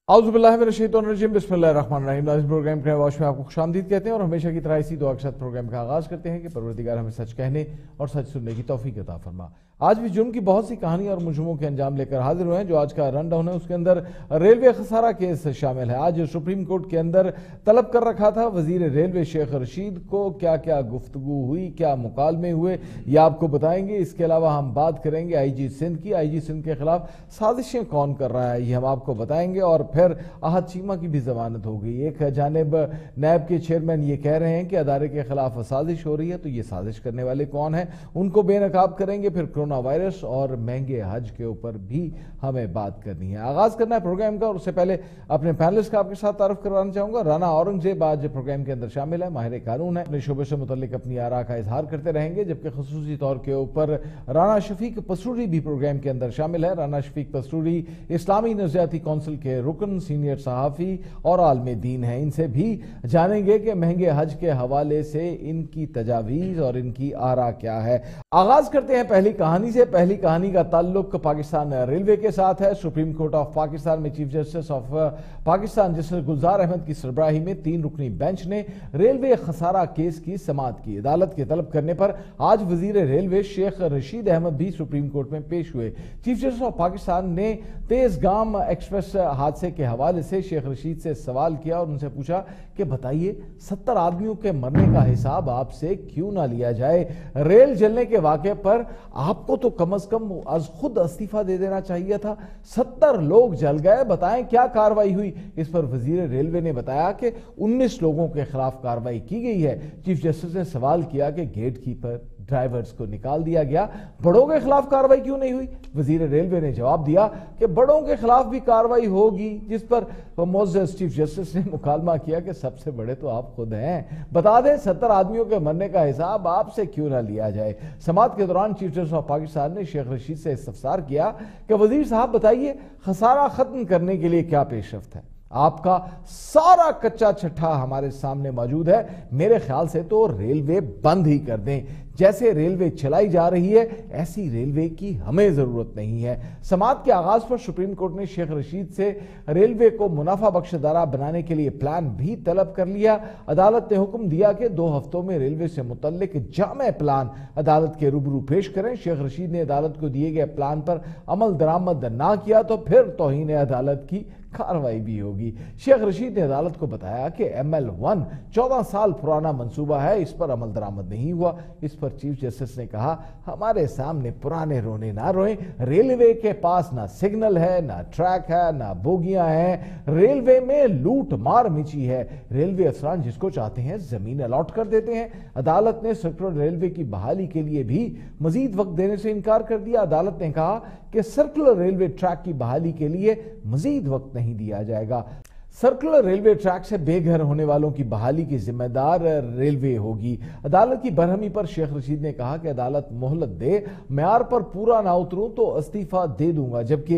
औज़ुबिल्लाहिमिनश्शैतानिर्रजीम बिस्मिल्लाहिर्रहमानिर्रहीम। नाज़रीन, प्रोग्राम के आवाज़ में आपको खुशामदीद कहते हैं और हमेशा की तरह इसी दुआ के साथ प्रोग्राम का आगाज़ करते हैं कि परवरदिगार हमें सच कहने और सच सुनने की तौफीक अता फरमा। आज भी जुर्म की बहुत सी कहानी और मुजरिमों के अंजाम लेकर हाजिर हुए हैं। जो आज का रन डाउन है उसके अंदर रेलवे खसारा केस शामिल है। आज सुप्रीम कोर्ट के अंदर तलब कर रखा था वजीर रेलवे शेख रशीद को, क्या क्या गुफ्तगू हुई, क्या मुकालमे हुए, ये आपको बताएंगे। इसके अलावा हम बात करेंगे आईजी सिंध की। आईजी सिंध के खिलाफ साजिशें कौन कर रहा है ये हम आपको बताएंगे। और फिर आहत चीमा की भी जमानत हो गई। एक जानिब नैब के चेयरमैन ये कह रहे हैं कि अदारे के खिलाफ साजिश हो रही है, तो ये साजिश करने वाले कौन है उनको बेनकाब करेंगे। फिर कोरोना वायरस और महंगे हज के ऊपर भी हमें बात करनी है। आगाज करना है प्रोग्राम का और उससे पहले अपने पैनलिस्ट का आपके साथ तारुफ करवाना चाहूंगा। राना औरंगजेब आज प्रोग्राम के अंदर शामिल है, माहिर कानून है, अपने शोबे से मुतल्लिक अपनी आरा का इजहार करते रहेंगे। जबकि खसूसी तौर के ऊपर राना शफीक पसरूरी भी प्रोग्राम के अंदर शामिल है। राना शफीक पसरूरी इस्लामी नज़रियाती कौंसिल के रुकन, सीनियर सहाफ़ी और आलम दीन है। इनसे भी जानेंगे कि महंगे हज के हवाले से इनकी तजावीज़ और इनकी आरा क्या है। आगाज करते हैं पहली कहानी से। पहली कहानी का ताल्लुक पाकिस्तान रेलवे के साथ है। सुप्रीम कोर्ट ऑफ पाकिस्तान में chief justice of Pakistan justice Gulzar Ahmed की सरबराही में 3 रुकनी बेंच ने रेलवे खसारा केस की समाअत की। अदालत के तलब करने पर आज वजीर रेलवे शेख रशीद अहमद भी सुप्रीम कोर्ट में पेश हुए। चीफ जस्टिस ऑफ पाकिस्तान ने तेजगाम एक्सप्रेस हादसे के हवाले से शेख रशीद से सवाल किया और उनसे पूछा कि बताइए 70 आदमियों के मरने का हिसाब आपसे क्यों ना लिया जाए। रेल जलने के वाक़े पर आपको तो कम से कम आज खुद इस्तीफा दे देना चाहिए था। 70 लोग जल गए, बताएं क्या कार्रवाई हुई। इस पर वजीर रेलवे ने बताया कि 19 लोगों के खिलाफ कार्रवाई की गई है। चीफ जस्टिस ने सवाल किया कि गेट कीपर ड्राइवर्स को निकाल दिया गया, बड़ों के खिलाफ कार्रवाई क्यों नहीं हुई। वजीर रेलवे ने जवाब दिया कि बड़ों के खिलाफ भी कार्रवाई होगी। जिस पर मोअज़्ज़ज़ चीफ जस्टिस ने मुकालमा किया कि सबसे बड़े तो आप खुद हैं, बता दें 70 आदमियों के मरने का हिसाब आपसे क्यों ना लिया जाए। समाअत के दौरान चीफ जस्टिस ऑफ पाकिस्तान ने शेख रशीद से इस्तफसार किया कि वजीर साहब बताइए खसारा खत्म करने के लिए क्या पेशरफ्त है। आपका सारा कच्चा छट्ठा हमारे सामने मौजूद है। मेरे ख्याल से तो रेलवे बंद ही कर दें। जैसे रेलवे चलाई जा रही है ऐसी रेलवे की हमें जरूरत नहीं है। समाअत के आगाज पर सुप्रीम कोर्ट ने शेख रशीद से रेलवे को मुनाफा बख्श अदारा बनाने के लिए प्लान भी तलब कर लिया। अदालत ने हुक्म दिया कि 2 हफ्तों में रेलवे से मुतल्लिक जामे प्लान अदालत के रूबरू पेश करें। शेख रशीद ने अदालत को दिए गए प्लान पर अमल दरामद ना किया तो फिर तौहीन अदालत की कार्रवाई भी होगी। शेख रशीद ने अदालत को बताया कि ML1 14 साल पुराना मंसूबा है, इस पर अमल दरामद नहीं हुआ। इस पर चीफ जस्टिस ने कहा हमारे सामने पुराने रोने ना रोएं। रेलवे के पास ना सिग्नल है, ना ट्रैक है, ना बोगियां हैं। रेलवे में लूट मार मिची है। रेलवे अफसरान जिसको चाहते हैं जमीन अलॉट कर देते हैं। अदालत ने सर्कुलर रेलवे की बहाली के लिए भी मजीद वक्त देने से इनकार कर दिया। अदालत ने कहा कि सर्कुलर रेलवे ट्रैक की बहाली के लिए मजीद वक्त नहीं दिया जाएगा। सर्कुलर रेलवे ट्रैक से बेघर होने वालों की बहाली की जिम्मेदार रेलवे होगी। अदालत की बरहमी पर शेख रशीद ने कहा कि अदालत मोहलत दे, म्यार पर पूरा ना उतरूं तो इस्तीफा दे दूंगा। जबकि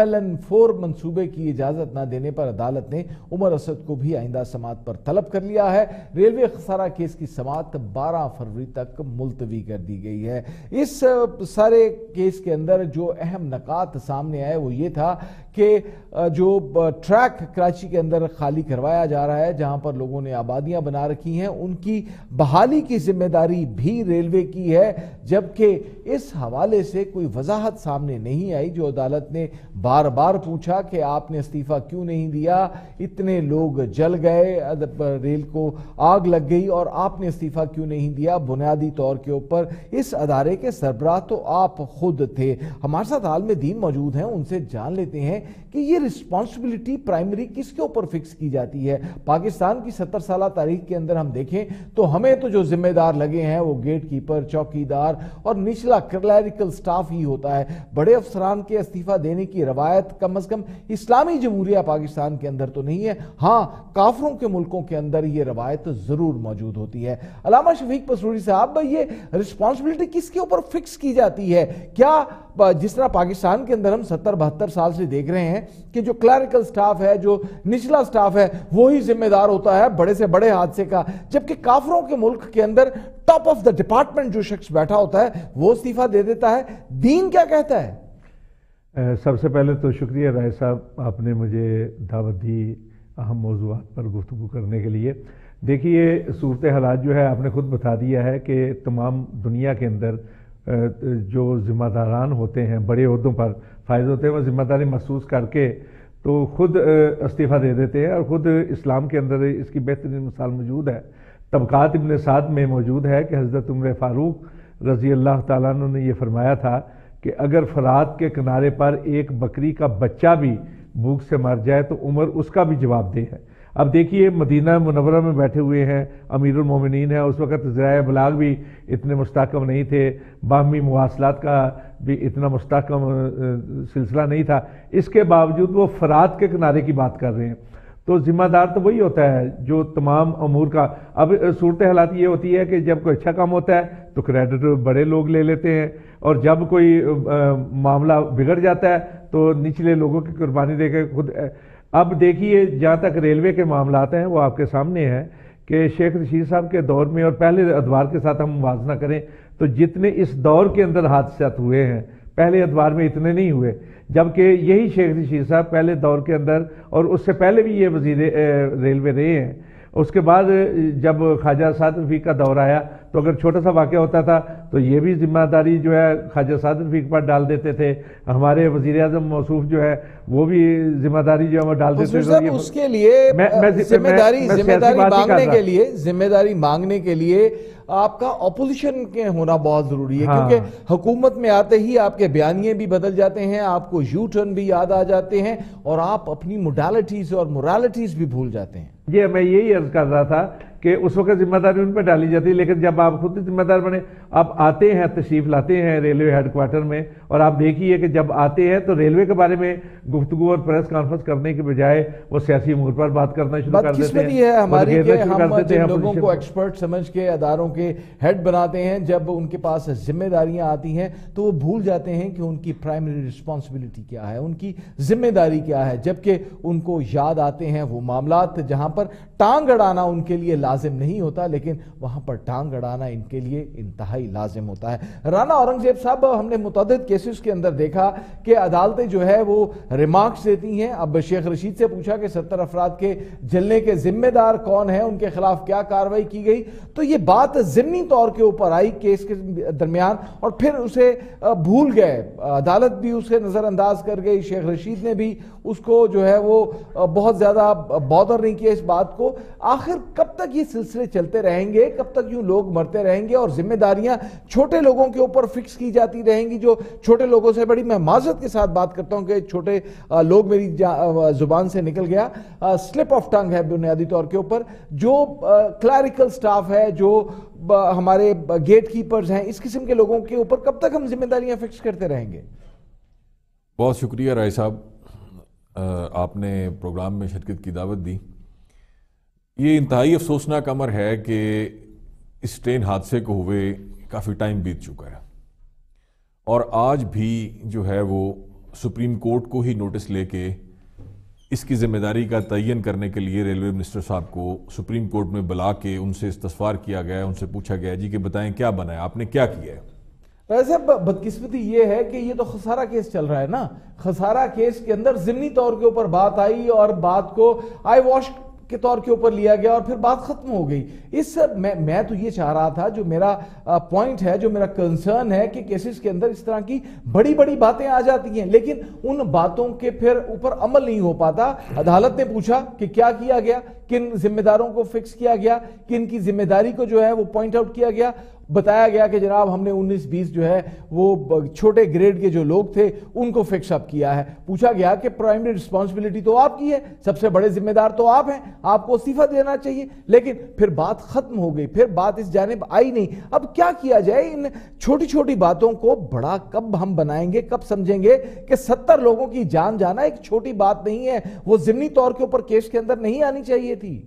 MLN4 मंसूबे की इजाजत न देने पर अदालत ने उमर असद को भी आइंदा समाअत पर तलब कर लिया है। रेलवे खसारा केस की समाअत 12 फरवरी तक मुलतवी कर दी गई है। इस सारे केस के अंदर जो अहम नकात सामने आए वो ये था कि जो ट्रैक कराची के अंदर खाली करवाया जा रहा है, जहां पर लोगों ने आबादियां बना रखी हैं, उनकी बहाली की जिम्मेदारी भी रेलवे की है। जबकि इस हवाले से कोई वजाहत सामने नहीं आई। जो अदालत ने बार बार पूछा कि आपने इस्तीफा क्यों नहीं दिया, इतने लोग जल गए, रेल को आग लग गई और आपने इस्तीफा क्यों नहीं दिया। बुनियादी तौर के ऊपर इस अदारे के सरबराह तो आप खुद थे। हमारे साथ आलम दीन मौजूद हैं, उनसे जान लेते हैं कि ये रिस्पॉन्सिबिलिटी प्राइमरी किसके ऊपर फिक्स की जाती है। पाकिस्तान की 70 साल तारीख के अंदर हम देखें तो हमें तो जो जिम्मेदार लगे हैं वो गेट कीपर, चौकीदार और निचला क्लैरिकल स्टाफ ही होता है। बड़े अफसरान के इस्तीफा देने की रवायत कम से कम इस्लामी जमहूरिया पाकिस्तान के अंदर तो नहीं है। हाँ, काफरों के मुल्कों के अंदर ये रवायत जरूर मौजूद होती है। अल्लामा शफीक पसरूरी साहब, ये रिस्पॉन्सिबिलिटी किसके ऊपर फिक्स की जाती है? क्या जिस तरह पाकिस्तान के अंदर हम 70-72 साल से देख रहे हैं कि जो क्लैरिकल स्टाफ है, जो निचला स्टाफ है, वो ही जिम्मेदार होता है बड़े से बड़े हादसे का, जबकि काफरों के मुल्क के अंदर टॉप ऑफ द डिपार्टमेंट जो शख्स बैठा होता है वो इस्तीफा दे देता है। दीन क्या कहता है? سب سے پہلے تو شکریہ رائے صاحب، آپ نے مجھے دعوت دی اہم موضوعات پر گفتگو کرنے کے لیے۔ دیکھیے صورت حالات جو ہے آپ نے خود بتا دیا ہے کہ تمام دنیا کے اندر جو ذمہ داران ہوتے ہیں، بڑے عہدوں پر فائز ہوتے ہیں، وہ ذمہ داری محسوس کر کے تو خود استعفیٰ دے دیتے ہیں، اور خود اسلام کے اندر اس کی بہترین مثال موجود ہے۔ طبقات ابن سعد میں موجود ہے کہ حضرت عمر فاروق رضی اللہ تعالیٰ عنہ نے یہ فرمایا تھا کہ اگر فرات کے کنارے پر ایک بکری کا بچہ بھی بھوک سے مر جائے تو عمر اس کا بھی جواب دہ ہے۔ اب دیکھیے مدینہ منورہ میں بیٹھے ہوئے ہیں، امیر المومنین ہیں، اس وقت ذرائع ابلاغ بھی اتنے مستحکم نہیں تھے، باہمی مواصلات کا بھی اتنا مستحکم سلسلہ نہیں تھا، اس کے باوجود وہ فرات کے کنارے کی بات کر رہے ہیں۔ تو ذمہ دار تو وہی ہوتا ہے جو تمام امور کا۔ اب صورت حالات یہ ہوتی ہے کہ جب کوئی اچھا کام ہوتا ہے تو کریڈٹ بڑے لوگ لے لیتے ہیں، اور جب کوئی معاملہ بگڑ جاتا ہے تو نچلے لوگوں کی قربانی دے کے خود۔ اب دیکھیے جہاں تک ریلوے کے معاملات ہیں وہ آپ کے سامنے ہیں کہ شیخ رشید صاحب کے دور میں اور پہلے ادوار کے ساتھ ہم موازنہ کریں تو جتنے اس دور کے اندر حادثات ہوئے ہیں پہلے ادوار میں اتنے نہیں ہوئے، جبکہ یہی شیخ رشید صاحب پہلے دور کے اندر، اور اس سے پہلے بھی یہ وزیر ریلوے رہے ہیں۔ اس کے بعد جب خواجہ سعد رفیق کا دور آیا تو اگر چھوٹا سا واقعہ ہوتا تھا تو یہ بھی ذمہ داری جو ہے خواجہ سعد رفیق پر ڈال دیتے تھے، ہمارے وزیر اعظم موصوف جو ہے وہ بھی ذمہ داری جو ہے وہ ڈال دیتے تھے۔ اس کے لیے ذمہ داری مانگنے کے لیے آپ کا اپوزیشن کے ہونا بہت ضروری ہے، کیونکہ حکومت میں آتے ہی آپ کے بیانیے بھی بدل جاتے ہیں، آپ کو یو ٹرن بھی یاد آ جاتے ہیں، اور آپ اپنی موڈالٹیز اور مورالٹیز بھی بھول جاتے ہیں۔ یہ میں یہی عرض کر رہا تھا کہ اس وقت ذمہ داری ان پہ ڈالی جاتی ہے، لیکن جب آپ خود ذمہ دار بنے، آپ آتے ہیں، تشریف لاتے ہیں ریلوے ہیڈ کوارٹر میں، اور آپ دیکھیے کہ جب آتے ہیں تو ریلوے کے بارے میں گفتگو اور پریس کانفرنس کرنے کے بجائے وہ سیاسی امور پر بات کرنا شروع کر دیتے ہیں۔ بدقسمتی ہے ہماری کہ ہم جن لوگوں کو ایکسپرٹ سمجھ کے اداروں کے ہیڈ بناتے ہیں، جب ان کے پاس ذمہ داریاں آتی ہیں تو وہ بھول جاتے ہیں کہ ان کی پرائمری رسپانسبلٹی کیا ہے، ان کی ذمہ داری کیا ہے، جبکہ ان کو یاد آتے ہیں وہ معاملات جہاں پر ٹانگ اڑانا ان کے لیے لازم نہیں ہوتا، لیکن وہاں پر ٹانگ اڑانا ان کے لیے انتہائی لازم ہوتا ہے۔ رانا اورنگزیب صاحب، ہم نے متعدد کیسز کے اندر دیکھا کہ عدالتیں جو ہے وہ ریمارکس دیتی ہیں۔ اب شیخ رشید سے پوچھا کہ 70 افراد کے جلنے کے ذمہ دار کون ہیں، ان کے خلاف کیا کارروائی کی گئی، تو یہ بات ضمنی طور کے اوپر آئی کیس کے درمیان، اور پھر اسے بھول گئے، عدالت بھی اسے نظر انداز کر گئی، شیخ رشید نے بھی اس کو جو ہے وہ بہت زیادہ بادر نہیں کیا اس بات کو۔ آخر کب تک یہ سلسلے چلتے رہیں گے، کب تک یوں لوگ مرتے رہیں گے اور ذمہ داریاں چھوٹے لوگوں کے اوپر فکس کی جاتی رہیں گی؟ جو چھوٹے لوگوں سے بڑی میں معذرت کے ساتھ بات کرتا ہوں کہ چھوٹے لوگ میری زبان سے نکل گیا، سلپ آف ٹنگ ہے بنیادی طور کے اوپر، جو کلریکل سٹاف ہے، جو ہمارے گیٹ کیپرز ہیں، اس قسم کے لوگوں کے اوپر کب تک ہم ذمہ داریاں فکس کرتے رہیں گے؟ بہت شکریہ رائے صاحب، آپ نے پروگرام میں شرکت کی دعوت دی۔ یہ انتہائی افسوسناک امر ہے کہ اس ٹرین حادثے کو ہوئے کافی ٹائم بیت چکا ہے، اور آج بھی جو ہے وہ سپریم کورٹ کو ہی نوٹس لے کے اس کی ذمہ داری کا تعین کرنے کے لیے ریلوے منسٹر صاحب کو سپریم کورٹ میں بلا کے ان سے استفسار کیا گیا ہے، ان سے پوچھا گیا جی کہ بتائیں کیا بنا ہے، آپ نے کیا کیا ہے۔ ویسے بدقسمتی یہ ہے کہ یہ تو خسارہ کیس چل رہا ہے نا، خسارہ کیس کے اندر ضمنی طور کے اوپر بات آئی اور بات کو آئی واش کے طور کے اوپر لیا گیا اور پھر بات ختم ہو گئی۔ اس میں تو یہ چاہ رہا تھا، جو میرا پوائنٹ ہے، جو میرا کنسرن ہے کہ کیسز کے اندر اس طرح کی بڑی بڑی باتیں آ جاتی ہیں لیکن ان باتوں کے پھر اوپر عمل نہیں ہو پاتا۔ عدالت نے پوچھا کہ کیا کیا گیا، کن ذمہ داروں کو فکس کیا گیا، کن کی ذمہ داری کو جو ہے وہ پوائنٹ آؤٹ کیا گیا، بتایا گیا کہ جناب ہم نے 19-20 جو ہے وہ چھوٹے گریڈ کے جو لوگ تھے ان کو فکس اپ کیا ہے۔ پوچھا گیا کہ پرائمری رسپانسبلٹی تو آپ کی ہے، سب سے بڑے ذمہ دار تو آپ ہیں، آپ کو استعفیٰ دینا چاہیے، لیکن پھر بات ختم ہو گئی، پھر بات اس جانب آئی نہیں۔ اب کیا کیا جائے؟ ان چھوٹی چھوٹی باتوں کو بڑا کب ہم بنائیں گے، کب سمجھیں گے کہ 70 لوگوں کی جان جانا ایک چھوٹی بات نہیں ہے، وہ ضمنی طور کے اوپر کیس کے اندر نہیں آنی چاہیے تھی۔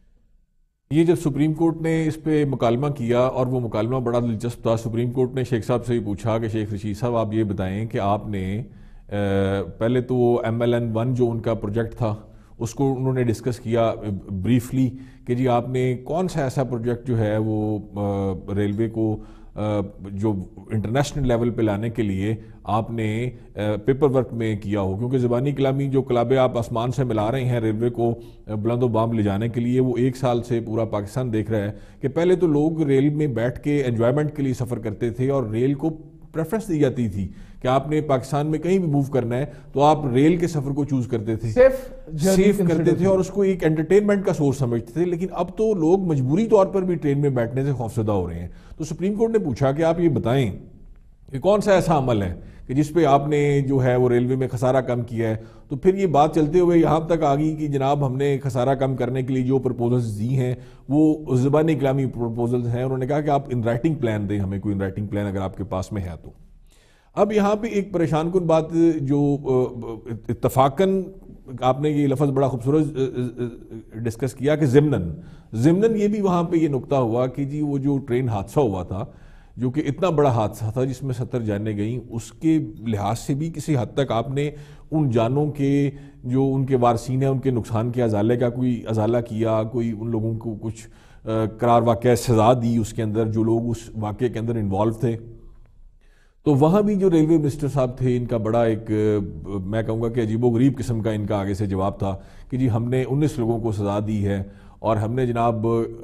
یہ جب سپریم کورٹ نے اس پہ مکالمہ کیا، اور وہ مکالمہ بڑا دلچسپ تھا، سپریم کورٹ نے شیخ صاحب سے ہی پوچھا کہ شیخ رشید صاحب آپ یہ بتائیں کہ آپ نے پہلے تو MLN-1 جو ان کا پروجیکٹ تھا اس کو انہوں نے ڈسکس کیا بریفلی کہ جی آپ نے کون سا ایسا پروجیکٹ جو ہے وہ ریلوے کو جو انٹرنیشنل لیول پہ لانے کے لیے آپ نے پیپر ورک میں کیا ہو، کیونکہ زبانی کلامی جو کلابیں آپ آسمان سے ملا رہے ہیں ریلوے کو بلند و بام لے جانے کے لیے، وہ 1 سال سے پورا پاکستان دیکھ رہا ہے کہ پہلے تو لوگ ریل میں بیٹھ کے انجوائمنٹ کے لیے سفر کرتے تھے اور ریل کو پریفرنس دی جاتی تھی کہ آپ نے پاکستان میں کہیں بھی موو کرنا ہے تو آپ ریل کے سفر کو چوز کرتے تھے، سیف کرتے تھے اور اس کو ایک انٹرٹینمنٹ کا سورس سمجھتے تھے. لیکن اب تو لوگ مجبوری طور پر بھی ٹرین میں بیٹھنے سے خوفزدہ ہو رہے ہیں. تو سپریم کورٹ نے پوچھا کہ آپ یہ بتائیں کہ کون سا ایسا عمل ہے کہ جس پہ آپ نے جو ہے وہ ریلوے میں خسارہ کم کیا ہے. تو پھر یہ بات چلتے ہوئے یہاں تک آ گئی کہ جناب ہم نے خسارہ کم کرنے کے لیے جو پرپوزلز دی ہیں وہ زبانی کلامی پرپوزلز ہیں. انہوں نے کہا کہ آپ ان رائٹنگ پلان دیں ہمیں، کوئی ان رائٹنگ پلان اگر آپ کے پاس میں ہے تو. اب یہاں پہ ایک پریشان کن بات جو اتفاقاً آپ نے یہ لفظ بڑا خوبصورت ڈسکس کیا کہ ضمناً یہ بھی وہاں پہ یہ نکتہ ہوا کہ جی وہ جو ٹرین حادثہ ہوا تھا جو کہ اتنا بڑا حادثہ تھا جس میں 70 جانیں گئیں، اس کے لحاظ سے بھی کسی حد تک آپ نے ان جانوں کے جو ان کے وارثین ہیں ان کے نقصان کے ازالے کا کوئی ازالہ کیا، کوئی ان لوگوں کو کچھ قرار واقعہ سزا دی اس کے اندر جو لوگ اس واقعے کے اندر انوالو تھے. تو وہاں بھی جو ریلوے منسٹر صاحب تھے ان کا بڑا ایک میں کہوں گا کہ عجیب و غریب قسم کا ان کا آگے سے جواب تھا کہ جی ہم نے 19 لوگوں کو سزا دی ہے اور ہم نے جناب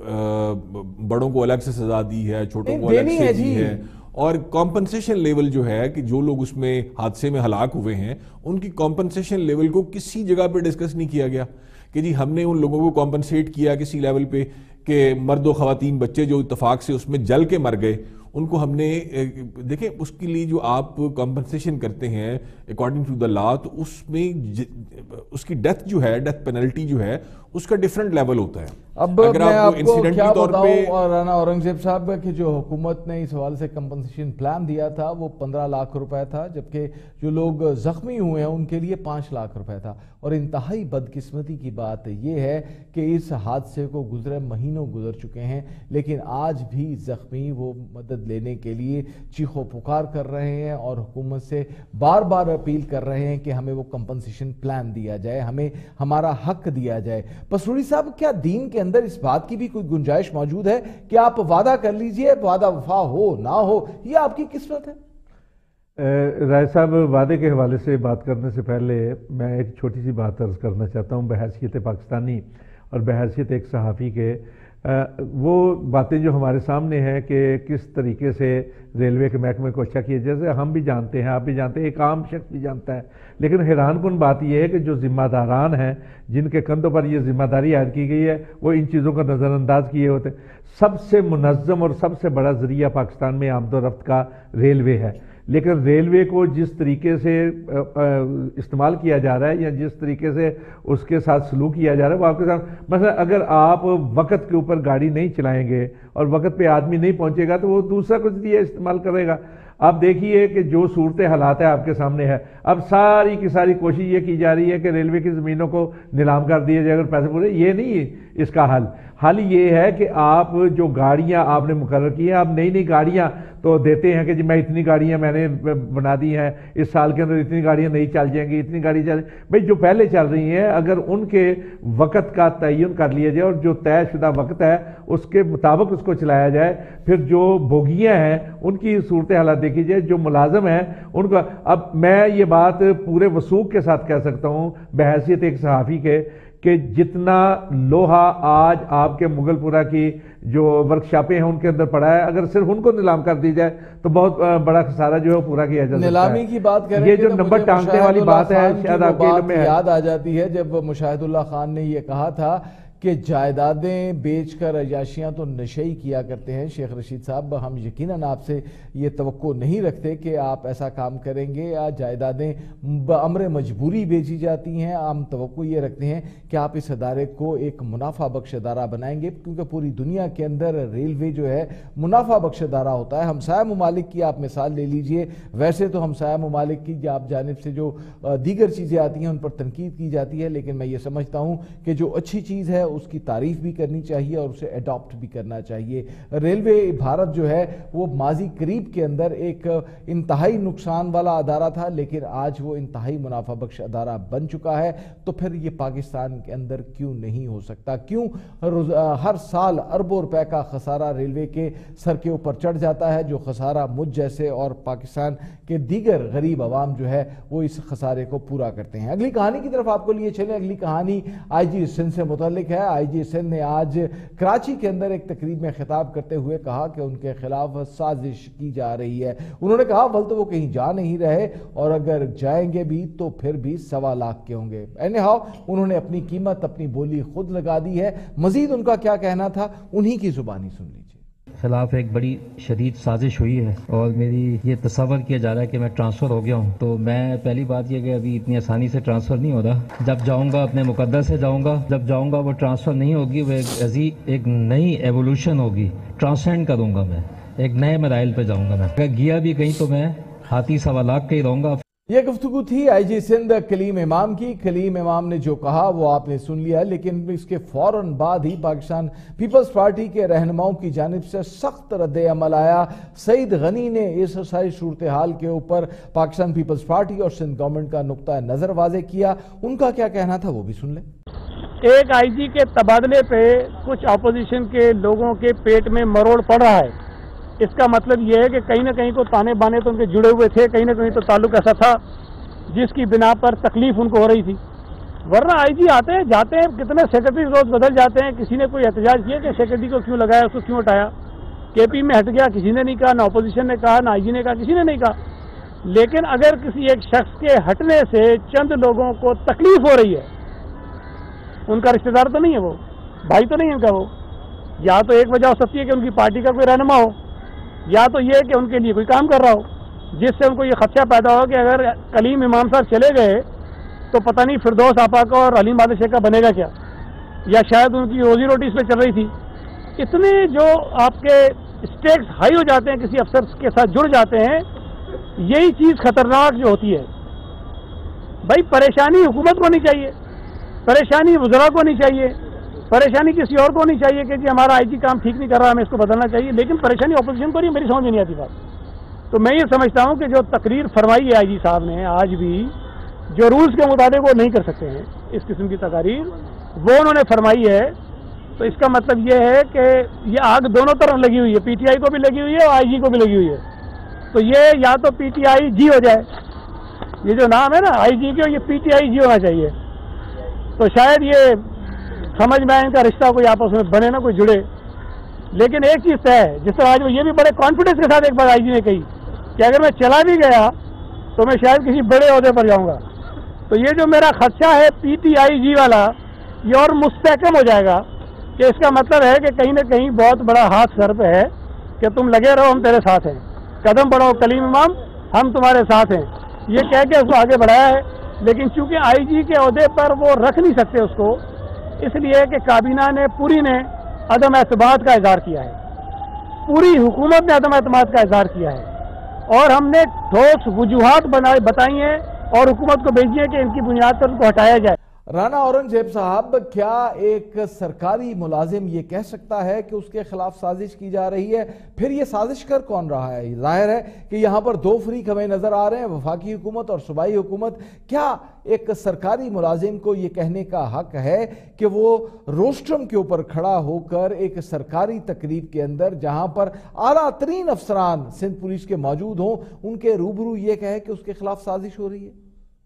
بڑوں کو الگ سے سزا دی ہے، چھوٹوں کو الگ سے دی ہے، اور کمپنسیشن لیول جو ہے کہ جو لوگ اس میں حادثے میں ہلاک ہوئے ہیں ان کی کمپنسیشن لیول کو کسی جگہ پہ ڈسکس نہیں کیا گیا کہ جی ہم نے ان لوگوں کو کمپنسیٹ کیا کسی لیول پہ کہ مرد و خواتین بچے جو اتفاق سے اس میں جل کے مر گئے ان کو ہم نے دیکھیں اس کے لیے جو آپ کمپنسیشن کرتے ہیں اکارڈنگ ٹو دا لا تو اس میں اس کی ڈیتھ جو ہے ڈیتھ پینلٹی جو ہے اس کا ڈیفرنٹ لیول ہوتا ہے. اب میں آپ کو کیا بتاؤں رانا اورنگزیب صاحب کہ جو حکومت نے اس حوالے سے کمپنسیشن پلان دیا تھا وہ 15 لاکھ روپے تھا، جبکہ جو لوگ زخمی ہوئے ہیں ان کے لیے 5 لاکھ روپے تھا. اور انتہائی بدقسمتی کی بات یہ ہے کہ اس حادثے کو گزرے مہینوں گزر چکے ہیں لیکن آج بھی زخمی وہ مدد لینے کے لیے چیخو پکار کر رہے ہیں اور حکومت سے بار بار اپیل کر رہے ہیں کہ ہمیں وہ کمپنسیشن پلان دیا جائے، ہمیں ہمارا حق دیا جائے. پسروری صاحب کیا دین کے اندر اس بات کی بھی کوئی گنجائش موجود ہے کہ آپ وعدہ کر لیجئے وعدہ وفا ہو نہ ہو یہ آپ کی قسمت ہے؟ رائے صاحب وعدے کے حوالے سے بات کرنے سے پہلے میں ایک چھوٹی سی بات عرض کرنا چاہتا ہوں بحیثیت پاکستانی اور بحیثیت ایک صحافی کے. وہ باتیں جو ہمارے سامنے ہیں کہ کس طریقے سے ریلوے کے محکمے کو اچھا کیا، جیسے ہم بھی جانتے ہیں آپ بھی جانتے ہیں ایک عام شخص بھی جانتا ہے، لیکن حیران کن بات یہ ہے کہ جو ذمہ داران ہیں جن کے کندھوں پر یہ ذمہ داری عائد کی گئی ہے وہ ان چیزوں کا نظر انداز کیے ہوتے ہیں. سب سے منظم اور سب سے بڑا ذریعہ پاکستان میں آمد و رفت کا ریلوے ہے، لیکن ریلوے کو جس طریقے سے استعمال کیا جا رہا ہے یا جس طریقے سے اس کے ساتھ سلوک کیا جا رہا ہے وہ آپ کے ساتھ مثلا اگر آپ وقت کے اوپر گاڑی نہیں چلائیں گے اور وقت پہ آدمی نہیں پہنچے گا تو وہ دوسرا کچھ دیا استعمال کرے گا. آپ دیکھیے کہ جو صورت حالات ہے آپ کے سامنے ہے، اب ساری کی ساری کوشش یہ کی جا رہی ہے کہ ریلوے کی زمینوں کو نیلام کر دیا جائے اگر پیسے پورے. یہ نہیں ہے اس کا حل یہ ہے کہ آپ جو گاڑیاں آپ نے مقرر کی ہیں آپ نئی گاڑیاں تو دیتے ہیں کہ جی میں اتنی گاڑیاں میں نے بنا دی ہیں اس سال کے اندر اتنی گاڑیاں نہیں چل جائیں گی اتنی گاڑی چل بھائی جو پہلے چل رہی ہیں اگر ان کے وقت کا تعین کر لیا جائے اور جو طے شدہ وقت ہے اس کے مطابق اس کو چلایا جائے. پھر جو بوگیاں ہیں ان کی صورت حالات دیکھی جائے، جو ملازم ہیں ان کو. اب میں یہ بات پورے وثوق کے ساتھ کہہ سکتا ہوں بحیثیت ایک صحافی کے کہ جتنا لوہا آج آپ کے مغل پورہ کی جو ورکشاپیں ہیں ان کے اندر پڑا ہے اگر صرف ان کو نیلام کر دی جائے تو بہت بڑا خسارہ جو ہے پورا کیا جا سکتا ہے. نیلامی کی بات کریں یہ جو نمبر ٹانگنے والی بات ہے شاید آپ کے علم میں یاد آ جاتی ہے جب مشاہد اللہ خان نے یہ کہا تھا کہ جائیدادیں بیچ کر عیاشیاں تو نشئی کیا کرتے ہیں. شیخ رشید صاحب ہم یقیناً آپ سے یہ توقع نہیں رکھتے کہ آپ ایسا کام کریں گے یا جائیدادیں بامر مجبوری بیچی جاتی ہیں. ہم توقع یہ رکھتے ہیں کہ آپ اس ادارے کو ایک منافع بخش ادارہ بنائیں گے کیونکہ پوری دنیا کے اندر ریلوے جو ہے منافع بخش ادارہ ہوتا ہے. ہمسایہ ممالک کی آپ مثال لے لیجئے، ویسے تو ہمسایہ ممالک کی آپ جانب سے جو دیگر چیزیں آتی ہیں ان پر تنقید کی جاتی ہے لیکن میں یہ سمجھتا ہوں کہ جو اچھی چیز ہے اس کی تعریف بھی کرنی چاہیے اور اسے اڈاپٹ بھی کرنا چاہیے۔ ریلوے بھارت جو ہے وہ ماضی قریب کے اندر ایک انتہائی نقصان والا ادارہ تھا، لیکن آج وہ انتہائی منافع بخش ادارہ بن چکا ہے۔ تو پھر یہ پاکستان کے اندر کیوں نہیں ہو سکتا؟ کیوں ہر سال اربوں روپے کا خسارہ ریلوے کے سر کے اوپر چڑھ جاتا ہے، جو خسارہ مجھ جیسے اور پاکستان کے دیگر غریب عوام جو ہے وہ اس خسارے کو پورا کرتے ہیں۔ اگلی کہانی کی طرف آپ کو لیے چلیں۔ اگلی کہانی آئی جی سندھ سے متعلق ہے۔ آئی جی سندھ نے آج کراچی کے اندر ایک تقریب میں خطاب کرتے ہوئے کہا کہ ان کے خلاف سازش کی جا رہی ہے۔ انہوں نے کہا ول تو وہ کہیں جا نہیں رہے، اور اگر جائیں گے بھی تو پھر بھی 1.25 لاکھ کے ہوں گے۔ اینیہاؤ انہوں نے اپنی قیمت، اپنی بولی خود لگا دی ہے۔ مزید ان کا کیا کہنا تھا انہی کی زبانی سن لیجیے۔ خلاف ایک بڑی شدید سازش ہوئی ہے، اور میری یہ تصور کیا جا رہا ہے کہ میں ٹرانسفر ہو گیا ہوں۔ تو میں پہلی بات یہ کہ ابھی اتنی آسانی سے ٹرانسفر نہیں ہو رہا۔ جب جاؤں گا اپنے مقدر سے جاؤں گا، جب جاؤں گا وہ ٹرانسفر نہیں ہوگی، وہ ایک نئی ایوولوشن ہوگی، ٹرانسینڈ کروں گا میں، ایک نئے مراحل پہ جاؤں گا میں۔ اگر گیا بھی کہیں تو میں ہاتھی 1.25 لاکھ کے ہی رہوں گا۔ یہ گفتگو تھی آئی جی سندھ کلیم امام کی۔ کلیم امام نے جو کہا وہ آپ نے سن لیا، لیکن اس کے فوراً بعد ہی پاکستان پیپلز پارٹی کے رہنماؤں کی جانب سے سخت رد عمل آیا۔ سعید غنی نے اس ساری صورتحال کے اوپر پاکستان پیپلز پارٹی اور سندھ گورنمنٹ کا نقطہ نظر واضح کیا۔ ان کا کیا کہنا تھا وہ بھی سن لیں۔ ایک آئی جی کے تبادلے پہ کچھ اپوزیشن کے لوگوں کے پیٹ میں مروڑ پڑ رہا ہے۔ اس کا مطلب یہ ہے کہ کہیں نہ کہیں تو تانے بانے تو ان کے جڑے ہوئے تھے، کہیں نہ کہیں تو تعلق ایسا تھا جس کی بنا پر تکلیف ان کو ہو رہی تھی۔ ورنہ آئی جی آتے ہیں جاتے ہیں، کتنے سیکرٹری روز بدل جاتے ہیں۔ کسی نے کوئی احتجاج کیا کہ سیکرٹری کو کیوں لگایا، اس کو کیوں ہٹایا؟ کے پی میں ہٹ گیا، کسی نے نہیں کہا، نہ اپوزیشن نے کہا، نہ آئی جی نے کہا، کسی نے نہیں کہا۔ لیکن اگر کسی ایک شخص کے ہٹنے سے چند لوگوں کو تکلیف ہو رہی ہے، ان کا رشتہ دار تو نہیں ہے، وہ بھائی تو نہیں ہے ان کا، وہ یا تو ایک وجہ ہو سکتی ہے کہ ان کی پارٹی کا کوئی رہنما ہو، یا تو یہ کہ ان کے لیے کوئی کام کر رہا ہو، جس سے ان کو یہ خدشہ پیدا ہو کہ اگر کلیم امام صاحب چلے گئے تو پتہ نہیں فردوس آپا کا اور علیم بادشاہ کا بنے گا کیا، یا شاید ان کی روزی روٹی اس پہ چل رہی تھی۔ اتنے جو آپ کے اسٹیکس ہائی ہو جاتے ہیں، کسی افسر کے ساتھ جڑ جاتے ہیں، یہی چیز خطرناک جو ہوتی ہے۔ بھائی پریشانی حکومت کو نہیں چاہیے، پریشانی وزراء کو نہیں چاہیے، پریشانی کسی اور کو نہیں چاہیے کہ جی ہمارا آئی جی کام ٹھیک نہیں کر رہا، ہمیں اس کو بدلنا چاہیے، لیکن پریشانی اپوزیشن کو نہیں، میری سمجھ میں نہیں آتی بات۔ تو میں یہ سمجھتا ہوں کہ جو تقریر فرمائی ہے آئی جی صاحب نے آج بھی، جو رولز کے مطابق وہ نہیں کر سکتے ہیں اس قسم کی تقاریر، وہ انہوں نے فرمائی ہے۔ تو اس کا مطلب یہ ہے کہ یہ آگ دونوں طرف لگی ہوئی ہے، پی ٹی آئی کو بھی لگی ہوئی ہے اور آئی جی کو بھی لگی ہوئی ہے۔ تو یہ یا تو پی ٹی آئی جی ہو جائے، یہ جو نام ہے نا آئی جی کے، یہ پی ٹی آئی جی ہونا چاہیے، تو شاید یہ سمجھ میں ان کا رشتہ کوئی آپس میں بنے نا، کوئی جڑے۔ لیکن ایک چیز طے ہے، جس طرح آج وہ یہ بھی بڑے کانفیڈنس کے ساتھ ایک بار آئی جی نے کہی کہ اگر میں چلا بھی گیا تو میں شاید کسی بڑے عہدے پر جاؤں گا۔ تو یہ جو میرا خدشہ ہے پی ٹی آئی جی والا، یہ اور مستحکم ہو جائے گا کہ اس کا مطلب ہے کہ کہیں نہ کہیں بہت بڑا ہاتھ سر پہ ہے کہ تم لگے رہو، ہم تیرے ساتھ ہیں، قدم بڑھاؤ کلیم امام، ہم تمہارے ساتھ ہیں، یہ کہہ کے اس کو آگے بڑھایا ہے۔ لیکن چونکہ آئی جی کے عہدے پر وہ رکھ نہیں سکتے اس کو، اس لیے کہ کابینہ نے پوری نے عدم اعتماد کا اظہار کیا ہے، پوری حکومت نے عدم اعتماد کا اظہار کیا ہے، اور ہم نے ٹھوس وجوہات بتائی ہیں اور حکومت کو بھیجی ہے کہ ان کی بنیاد پر ان کو ہٹایا جائے۔ رانا اورنگزیب صاحب، کیا ایک سرکاری ملازم یہ کہہ سکتا ہے کہ اس کے خلاف سازش کی جا رہی ہے؟ پھر یہ سازش کر کون رہا ہے؟ ظاہر ہے کہ یہاں پر دو فریق ہمیں نظر آ رہے ہیں، وفاقی حکومت اور صوبائی حکومت۔ کیا ایک سرکاری ملازم کو یہ کہنے کا حق ہے کہ وہ روسٹرم کے اوپر کھڑا ہو کر ایک سرکاری تقریب کے اندر، جہاں پر اعلیٰ ترین افسران سندھ پولیس کے موجود ہوں، ان کے روبرو یہ کہے کہ اس کے خلاف سازش ہو رہی ہے؟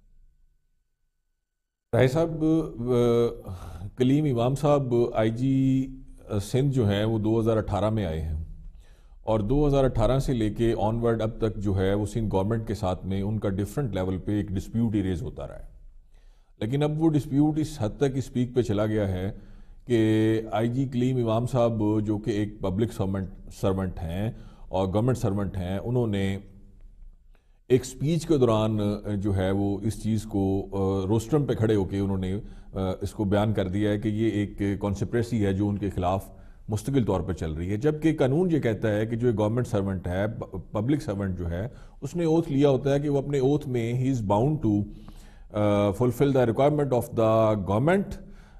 راہی صاحب، کلیم امام صاحب آئی جی سندھ جو ہیں وہ 2018 میں آئے ہیں، اور 2018 سے لے کے آن ورڈ اب تک جو ہے وہ سندھ گورنمنٹ کے ساتھ میں ان کا ڈیفرنٹ لیول پہ ایک ڈسپیوٹ ایریز ہوتا رہا ہے۔ لیکن اب وہ ڈسپیوٹ اس حد تک اس پیک پہ چلا گیا ہے کہ آئی جی کلیم امام صاحب جو کہ ایک پبلک سرونٹ ہیں اور گورنمنٹ سرونٹ ہیں، انہوں نے ایک سپیچ کے دوران جو ہے وہ اس چیز کو روسٹرم پہ کھڑے ہو کے انہوں نے اس کو بیان کر دیا ہے کہ یہ ایک کانسپریسی ہے جو ان کے خلاف مستقل طور پر چل رہی ہے، جبکہ قانون یہ کہتا ہے کہ جو گورنمنٹ سرونٹ ہے، پبلک سرونٹ جو ہے، اس نے اوتھ لیا ہوتا ہے کہ وہ اپنے اوتھ میں ہی is bound to fulfil the requirement of the government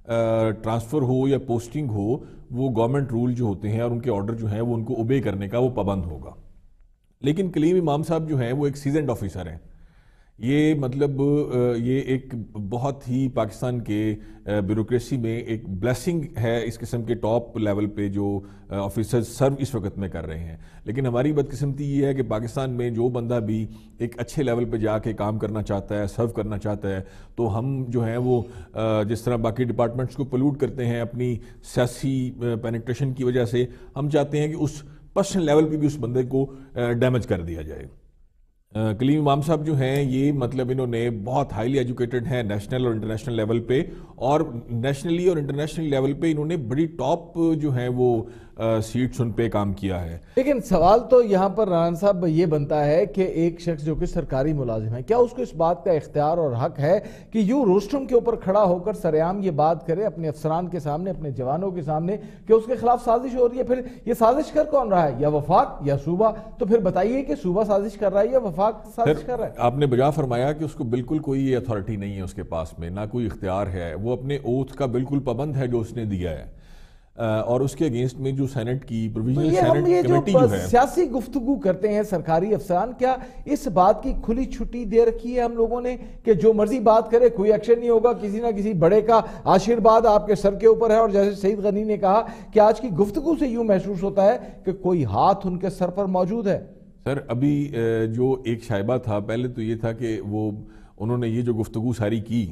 transfer हो या पोस्टिंग हो वो गवर्नमेंट रूल जो होते हैं और उनके ऑर्डर जो हैं वो उनको ओबे करने का वो पाबंद होगा। लेकिन कलीम इमाम साहब जो हैं वो एक सीजनड ऑफिसर हैं। ये मतलब ये एक बहुत ही पाकिस्तान के ब्यूरोक्रेसी में एक ब्लेसिंग है इस किस्म के टॉप लेवल पे जो ऑफिसर्स सर्व इस वक्त में कर रहे हैं। लेकिन हमारी बदकिस्मती ये है कि पाकिस्तान में जो बंदा भी एक अच्छे लेवल पे जाके काम करना चाहता है, सर्व करना चाहता है, तो हम जो हैं वो जिस तरह बाकी डिपार्टमेंट्स को पोल्यूट करते हैं अपनी सियासी पेनिट्रेशन की वजह से, हम चाहते हैं कि उस पर्सनल लेवल पे भी उस बंदे को डैमेज कर दिया जाए। कलीम इमाम साहब जो हैं ये मतलब इन्होंने बहुत हाईली एजुकेटेड हैं नेशनल और इंटरनेशनल लेवल पे, और नेशनली और इंटरनेशनल लेवल पे इन्होंने बड़ी टॉप जो हैं वो सीट्स उन पे काम किया है। लेकिन सवाल तो यहाँ पर राना साहब ये बनता है कि एक शख्स जो कि सरकारी मुलाजिम है, क्या उसको इस बात का इख्तियार और हक है कि यूं रोस्ट्रम के ऊपर खड़ा होकर सरेआम ये बात करे अपने अफसरान के सामने, अपने जवानों के सामने कि उसके खिलाफ साजिश हो रही है? फिर ये साजिश कर कौन रहा है, या वफाक या सूबा? तो फिर बताइए कि सूबा साजिश कर रहा है या वफाक साजिश कर रहा है? आपने बजा फरमाया कि उसको बिल्कुल कोई अथॉरिटी नहीं है उसके पास में, ना कोई इख्तियार है, वो अपने ओथ का बिल्कुल पाबंद है जो उसने दिया है। और उसके अगेंस्ट में जो सेनेट की प्रोविजनल सेनेट कमेटी जो है, सियासी गुफ्तगू करते हैं सरकारी अफसरान, क्या इस बात की खुली छुट्टी दे रखी है हम लोगों ने कि जो मर्जी बात करे कोई एक्शन नहीं होगा, किसी ना किसी बड़े का आशीर्वाद आपके सर के ऊपर है? और जैसे सईद गनी ने कहा कि आज की गुफ्तगू से यूं महसूस होता है कि कोई हाथ उनके सर पर मौजूद है। सर अभी जो एक शायबा था, पहले तो ये था कि वो उन्होंने ये जो गुफ्तगू सारी की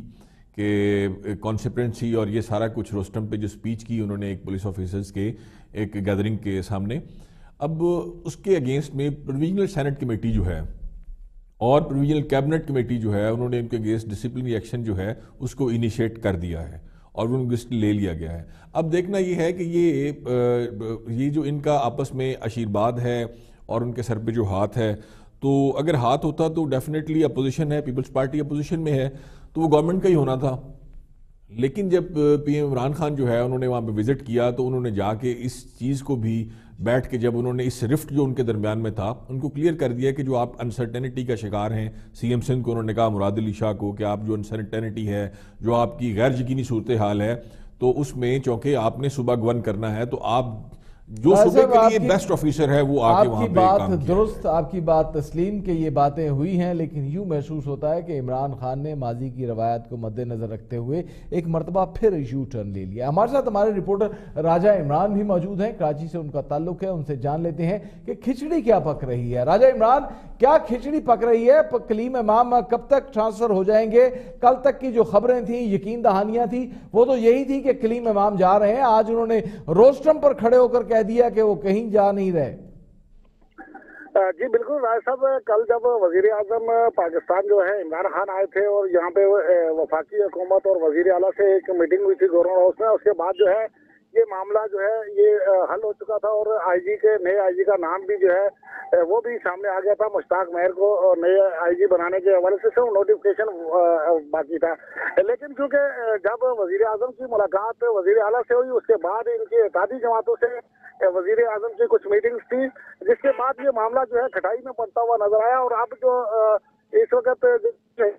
कि कॉन्सिक्वेंसी और ये सारा कुछ रोस्टम पे जो स्पीच की उन्होंने एक पुलिस ऑफिसर्स के एक गैदरिंग के सामने, अब उसके अगेंस्ट में प्रोविजनल सेनेट कमेटी जो है और प्रोविजनल कैबिनेट कमेटी जो है, उन्होंने उनके अगेंस्ट डिसिप्लिनरी एक्शन जो है उसको इनिशिएट कर दिया है और उनको ले लिया गया है। अब देखना ये है कि ये जो इनका आपस में आशीर्वाद है और उनके सर पे जो हाथ है, तो अगर हाथ होता तो डेफिनेटली अपोजिशन है, पीपल्स पार्टी अपोजिशन में है, तो वो गवर्नमेंट का ही होना था। लेकिन जब पीएम इमरान खान जो है उन्होंने वहाँ पे विजिट किया तो उन्होंने जाके इस चीज़ को भी बैठ के, जब उन्होंने इस रिफ्ट जो उनके दरमियान में था उनको क्लियर कर दिया कि जो आप अनसर्टेनिटी का शिकार हैं, सीएम सिंध को उन्होंने कहा, मुराद अली शाह को, कि आप जो अनसर्टेनिटी है, जो आपकी गैर यकीनी सूरत हाल है, तो उसमें चूँकि आपने सुबह गवर्न करना है, तो आप जो सूबे के लिए बेस्ट ऑफिसर है वो आके वहां पे काम किया। दुरुस्त, आपकी बात तस्लीम कि ये बातें हुई हैं, लेकिन यूं महसूस होता है कि इमरान खान ने माजी की रवायत को मद्देनजर रखते हुए एक मरतबा फिर यू टर्न ले लिया। हमारे साथ हमारे रिपोर्टर राजा इमरान भी मौजूद हैं, कराची से उनका ताल्लुक है, उनसे जान लेते हैं कि खिचड़ी क्या पक रही है। राजा इमरान, क्या खिचड़ी पक रही है? कलीम इमाम कब तक ट्रांसफर हो जाएंगे? कल तक की जो खबरें थी, यकीन दहानियां थी, वो तो यही थी कि कलीम इमाम जा रहे हैं। आज उन्होंने रोस्ट्रम पर खड़े होकर कह दिया कि वो कहीं जा नहीं रहे। जी बिल्कुल राय साहब, कल जब वजीर आजम पाकिस्तान जो है इमरान खान आए थे और यहाँ पे वफाकी हुकूमत और वजीर आला से एक मीटिंग हुई थी गवर्नर हाउस में, उसके बाद जो है ये मामला जो है ये हल हो चुका था और आईजी के नए आईजी का नाम भी जो है वो भी सामने आ गया था। मुश्ताक मेहर को नए आईजी बनाने के हवाले से सिर्फ नोटिफिकेशन बाकी था। लेकिन क्योंकि जब वजीर आजम की मुलाकात वजीर आला से हुई, उसके बाद इनकी इत्तेहादी जमातों से वजीर आजम की कुछ मीटिंग्स थी, जिसके बाद ये मामला जो है खटाई में पड़ता हुआ नजर आया। और अब जो इस वक्त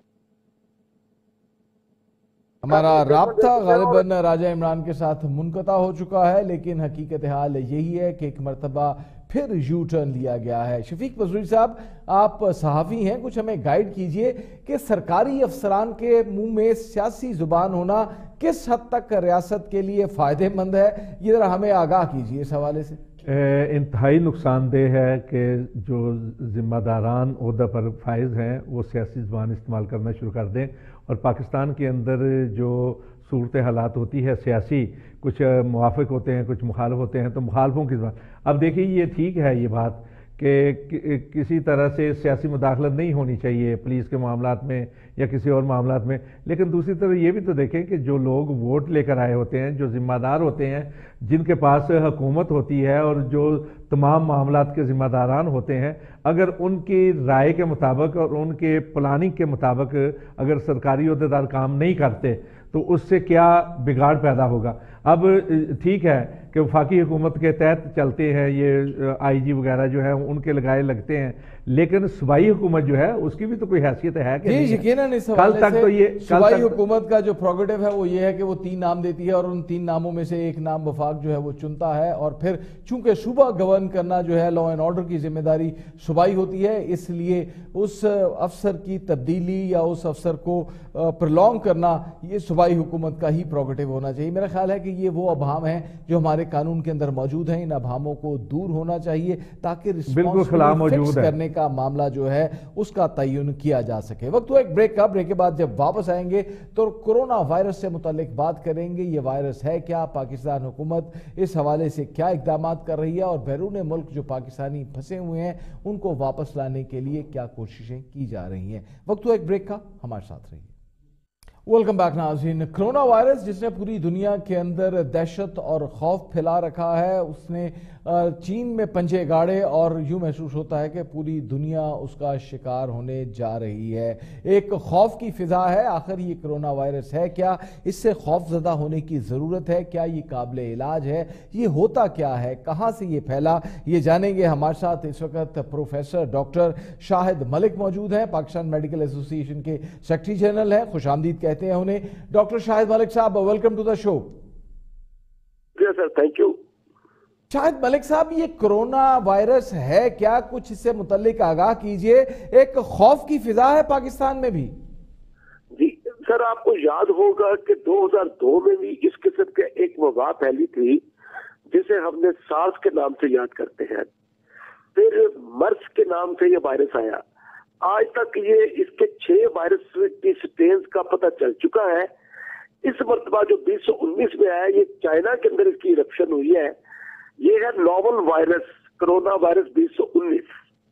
हमारा राब्ता गालिबन राजा इमरान के साथ मुनक़ता हो चुका है, लेकिन हकीकत हाल यही है कि एक मरतबा फिर यू टर्न लिया गया है। शफीक वज़ीर साहब, आप सहाफ़ी हैं, कुछ हमें गाइड कीजिए कि सरकारी अफसरान के मुंह में सियासी जुबान होना किस हद तक रियासत के लिए फ़ायदेमंद है? ये ज़रा हमें आगाह कीजिए इस हवाले से। इंतहाई नुकसानदेह है कि जो ज़िम्मेदारान ओहदा पर फाइज हैं वो सियासी ज़बान इस्तेमाल करना शुरू कर दें और पाकिस्तान के अंदर जो सूरत हालात होती है सियासी, कुछ मुवाफिक होते हैं, कुछ मुखालिफ होते हैं, तो मुखालफों की ज़बान। अब देखिए ये ठीक है ये बात कि किसी तरह से सियासी मुदाखलत नहीं होनी चाहिए पुलिस के मामलात में या किसी और मामलात में, लेकिन दूसरी तरफ ये भी तो देखें कि जो लोग वोट लेकर आए होते हैं, जो ज़िम्मेदार होते हैं, जिनके पास हुकूमत होती है और जो तमाम मामलात के ज़िम्मेदारान होते हैं, अगर उनकी राय के मुताबिक और उनके प्लानिंग के मुताबिक अगर सरकारी अहदेदार काम नहीं करते तो उससे क्या बिगाड़ पैदा होगा। अब ठीक है کہ वफाकी हुकूमत के तहत चलते हैं, ये आईजी वगैरह जो है उनके लगाए लगते हैं, लेकिन सूबाई हुकूमत जो है उसकी भी तो कोई हैसियत है कि नहीं? यकीनन इस कल तक तो ये सूबाई हुकूमत का जो प्रोगेटिव है वो ये है कि वो 3 नाम देती है और उन 3 नामों में से एक नाम वफाक जो है वो चुनता है, और फिर चूंकि सूबा गवर्न करना जो है लॉ एंड ऑर्डर की जिम्मेदारी सूबाई होती है, इसलिए उस अफसर की तब्दीली या उस अफसर को प्रलॉन्ग करना ये सूबाई हुकूमत का ही प्रोगेटिव होना चाहिए। मेरा ख्याल है कि ये वो अभाम है जो हमारे कानून के अंदर मौजूद हैं, इन अभामों को दूर होना चाहिए ताकि रिस्पॉन्सिबिलिटी फिक्स करने का मामला जो है उसका तयन किया जा सके। वक्त हुआ एक ब्रेक का, ब्रेक के बाद जब वापस आएंगे तो कोरोना वायरस से मुतालिक बात करेंगे। ये वायरस है क्या, पाकिस्तान हुकूमत इस हवाले से क्या इकदाम कर रही है, और बैरून मुल्क जो पाकिस्तानी फंसे हुए हैं उनको वापस लाने के लिए क्या कोशिशें की जा रही हैं। वक्त हुआ एक ब्रेक का, हमारे साथ रहिए। वेलकम बैक नाज़रीन। कोरोना वायरस जिसने पूरी दुनिया के अंदर दहशत और खौफ फैला रखा है, उसने चीन में पंजे गाड़े और यूं महसूस होता है कि पूरी दुनिया उसका शिकार होने जा रही है। एक खौफ की फिजा है, आखिर ये कोरोना वायरस है क्या, इससे खौफजदा होने की ज़रूरत है क्या, ये काबिल इलाज है, ये होता क्या है, कहाँ से ये फैला, ये जानेंगे। हमारे साथ इस वक्त प्रोफेसर डॉक्टर शाहिद मलिक मौजूद हैं, पाकिस्तान मेडिकल एसोसिएशन के सेक्रेटरी जनरल हैं, खुशामदीद कहते हैं उन्हें। डॉक्टर शाहिद मलिक साहब, welcome to the show. Sir, thank you. Shahid Malik साहब, ये कोरोना वायरस है क्या, कुछ इससे मुतल्लिक आगाह कीजिए। एक खौफ की फिजा है पाकिस्तान में भी। जी सर, आपको याद होगा कि 2002 में भी इस किस्म के एक वबा फैली थी जिसे हमने सार्स के नाम से याद करते हैं, फिर मर्स के नाम से ये वायरस आया। आज तक ये इसके 6 वायरस की स्ट्रेन का पता चल चुका है। इस मरतबा जो 2019 में आया, ये चाइना के अंदर इसकी इरप्शन हुई है। ये है नोवल वायरस, कोरोना वायरस 2019।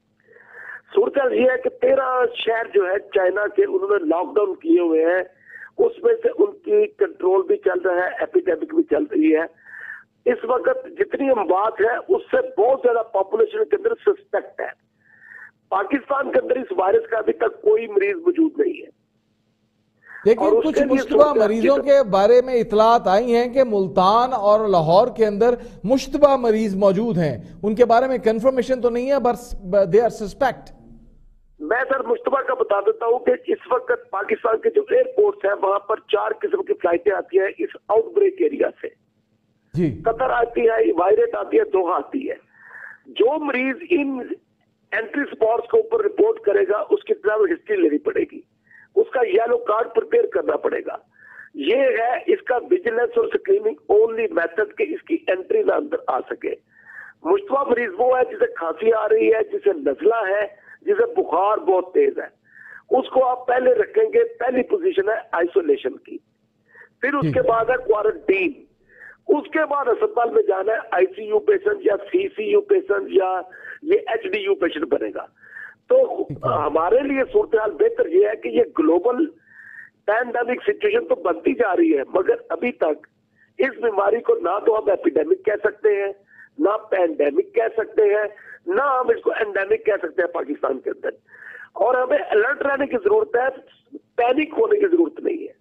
सूरत ये है कि 13 शहर जो है चाइना के, उन्होंने लॉकडाउन किए हुए हैं, उसमें से उनकी कंट्रोल भी चल रहा है, एपिडेमिक भी चल रही है। इस वक्त जितनी अमवात है उससे बहुत ज्यादा पॉपुलेशन के अंदर सस्पेक्ट है। पाकिस्तान के अंदर इस वायरस का अभी तक कोई मरीज मौजूद नहीं है, लेकिन कुछ मुश्तबा मरीजों के बारे में इतलात आई हैं कि मुल्तान और लाहौर के अंदर मुश्तबा मरीज मौजूद हैं, उनके बारे में कंफर्मेशन तो नहीं है, बस दे आर सस्पेक्ट। मैं सर मुश्तबा का बता देता हूं कि इस वक्त पाकिस्तान के जो एयरपोर्ट्स हैं वहां पर 4 किस्म की फ्लाइटें आती हैं इस आउटब्रेक एरिया से जी। कतर आती है, वायरेट आती है, दोहा आती है। जो मरीज इन एंट्री स्पॉट्स के ऊपर रिपोर्ट करेगा उसकी ट्रैवल हिस्ट्री लेनी पड़ेगी, उसका येलो कार्ड प्रिपेयर करना पड़ेगा। ये है इसका विजिलेंस और स्क्रीनिंग ओनली मेथड के इसकी एंट्री ना अंदर आ सके। मुश्तबा मरीज वो है जिसे खांसी आ रही है, जिसे नजला है, जिसे बुखार बहुत तेज है, उसको आप पहले रखेंगे। पहली पोजीशन है आइसोलेशन की, फिर उसके बाद है क्वारंटीन, उसके बाद अस्पताल में जाना है। आईसीयू पेशेंट या सीसीयू पेशेंट या ये एचडीयू पेशेंट बनेगा। तो हमारे लिए सूरत हाल बेहतर ये है कि ये ग्लोबल पैंडेमिक सिचुएशन तो बनती जा रही है, मगर अभी तक इस बीमारी को ना तो हम एपिडेमिक कह सकते हैं, ना पैंडेमिक कह सकते हैं, ना हम इसको एंडेमिक कह सकते हैं पाकिस्तान के अंदर। और हमें अलर्ट रहने की जरूरत है, पैनिक होने की जरूरत नहीं है।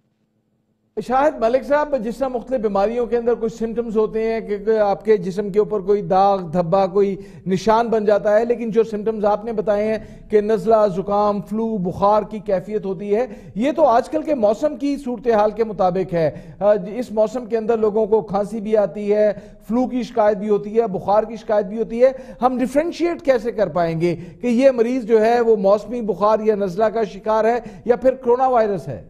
शाहिद मलिक साहब, जिस तरह मुख्तलिफ बीमारियों के अंदर कुछ सिम्टम्स होते हैं कि आपके जिस्म के ऊपर कोई दाग धब्बा, कोई निशान बन जाता है, लेकिन जो सिम्टम्स आपने बताए हैं कि नज़ला, जुकाम, फ्लू, बुखार की कैफियत होती है, ये तो आजकल के मौसम की सूरत हाल के मुताबिक है। इस मौसम के अंदर लोगों को खांसी भी आती है, फ्लू की शिकायत भी होती है, बुखार की शिकायत भी होती है। हम डिफ्रेंशिएट कैसे कर पाएंगे कि ये मरीज जो है वो मौसमी बुखार या नज़ला का शिकार है या फिर कोरोना वायरस है?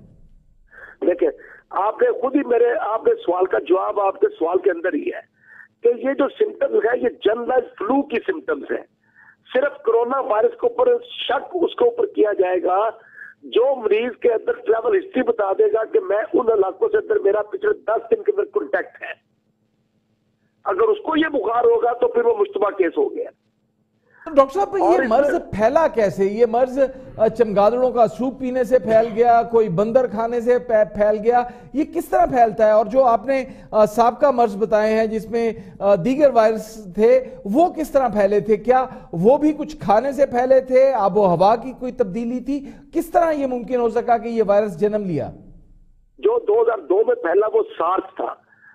देखिए, आपने खुद ही आपने सवाल का जवाब आपके सवाल के अंदर ही है कि ये जो सिम्टम्स है ये जनरल फ्लू की सिम्टम्स है। सिर्फ कोरोना वायरस के ऊपर शक उसके ऊपर किया जाएगा जो मरीज के अंदर ट्रैवल हिस्ट्री बता देगा कि मैं उन इलाकों से अंदर मेरा पिछले 10 दिन के अंदर कॉन्टैक्ट है। अगर उसको ये बुखार होगा तो फिर वो मुश्तबा केस हो गया। डॉक्टर साहब, ये मर्ज फैला कैसे? ये मर्ज चमगादड़ों का सूप पीने से फैल गया, कोई बंदर खाने से फैल गया, ये किस तरह फैलता है? और जो आपने साबका मर्ज बताए हैं जिसमें दीगर वायरस थे, वो किस तरह फैले थे? क्या वो भी कुछ खाने से फैले थे? आबो हवा की कोई तब्दीली थी? किस तरह ये मुमकिन हो सका कि ये वायरस जन्म लिया? जो 2002 में फैला वो सार्स था।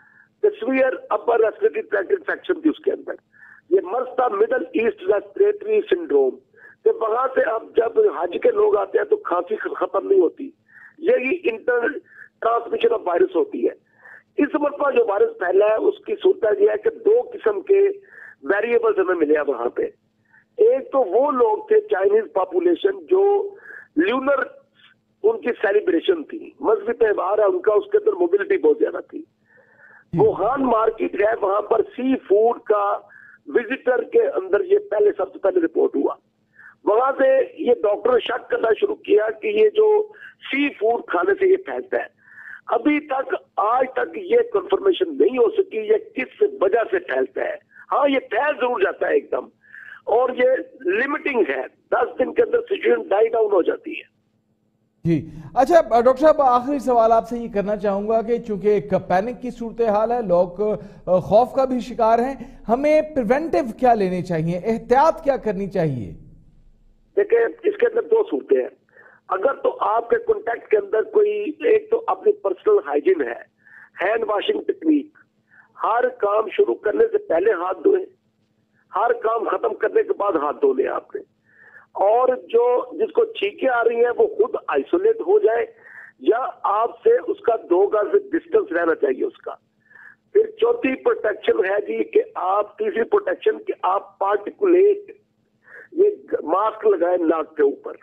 Severe upper respiratory tract infection थी उसके अंदर। ये मर्ज था मिडल ईस्ट रेस्पिरेटरी सिंड्रोम। तो वहां से अब जब हज के लोग आते हैं तो खांसी खत्म नहीं होती, यही इंटर ट्रांसमिशन ऑफ वायरस होती है। इस मरतबा जो वायरस फैला है उसकी सूरत यह है कि 2 किस्म के वेरिएबल्स हमें मिले हैं वहां पे। एक तो वो लोग थे चाइनीज पॉपुलेशन जो ल्यूनर उनकी सेलिब्रेशन थी, मजहबी त्योहार है उनका, उसके अंदर मोबिलिटी बहुत ज्यादा थी। वुहान मार्केट है, वहां पर सी फूड का विजिटर के अंदर ये सबसे पहले रिपोर्ट हुआ। वहां से ये डॉक्टर शक करना शुरू किया कि ये जो सी फूड खाने से ये फैलता है। अभी तक आज तक ये कंफर्मेशन नहीं हो सकी ये किस वजह से फैलता है। हाँ, ये फैल जरूर जाता है एकदम, और ये लिमिटिंग है, 10 दिन के अंदर सिचुएशन डाई डाउन हो जाती है। जी अच्छा डॉक्टर साहब, आखिरी सवाल आपसे ये करना चाहूंगा कि चूंकि एक पैनिक की सूरत हाल है, लोग खौफ का भी शिकार हैं, हमें प्रिवेंटिव क्या लेने चाहिए, एहतियात क्या करनी चाहिए? देखिए, इसके अंदर 2 सूरतें हैं। अगर तो आपके कॉन्टेक्ट के अंदर कोई एक तो अपनी पर्सनल हाइजीन है, हैंड वॉशिंग टेक्निक, हर काम शुरू करने से पहले हाथ धोए, हर काम खत्म करने के बाद हाथ धोने आपने, और जो जिसको छींकें आ रही हैं वो खुद आइसोलेट हो जाए या आपसे उसका 2 गज डिस्टेंस रहना चाहिए उसका। फिर चौथी प्रोटेक्शन है जी कि आप, तीसरी प्रोटेक्शन कि आप पार्टिकुलेट ये मास्क लगाए नाक के ऊपर,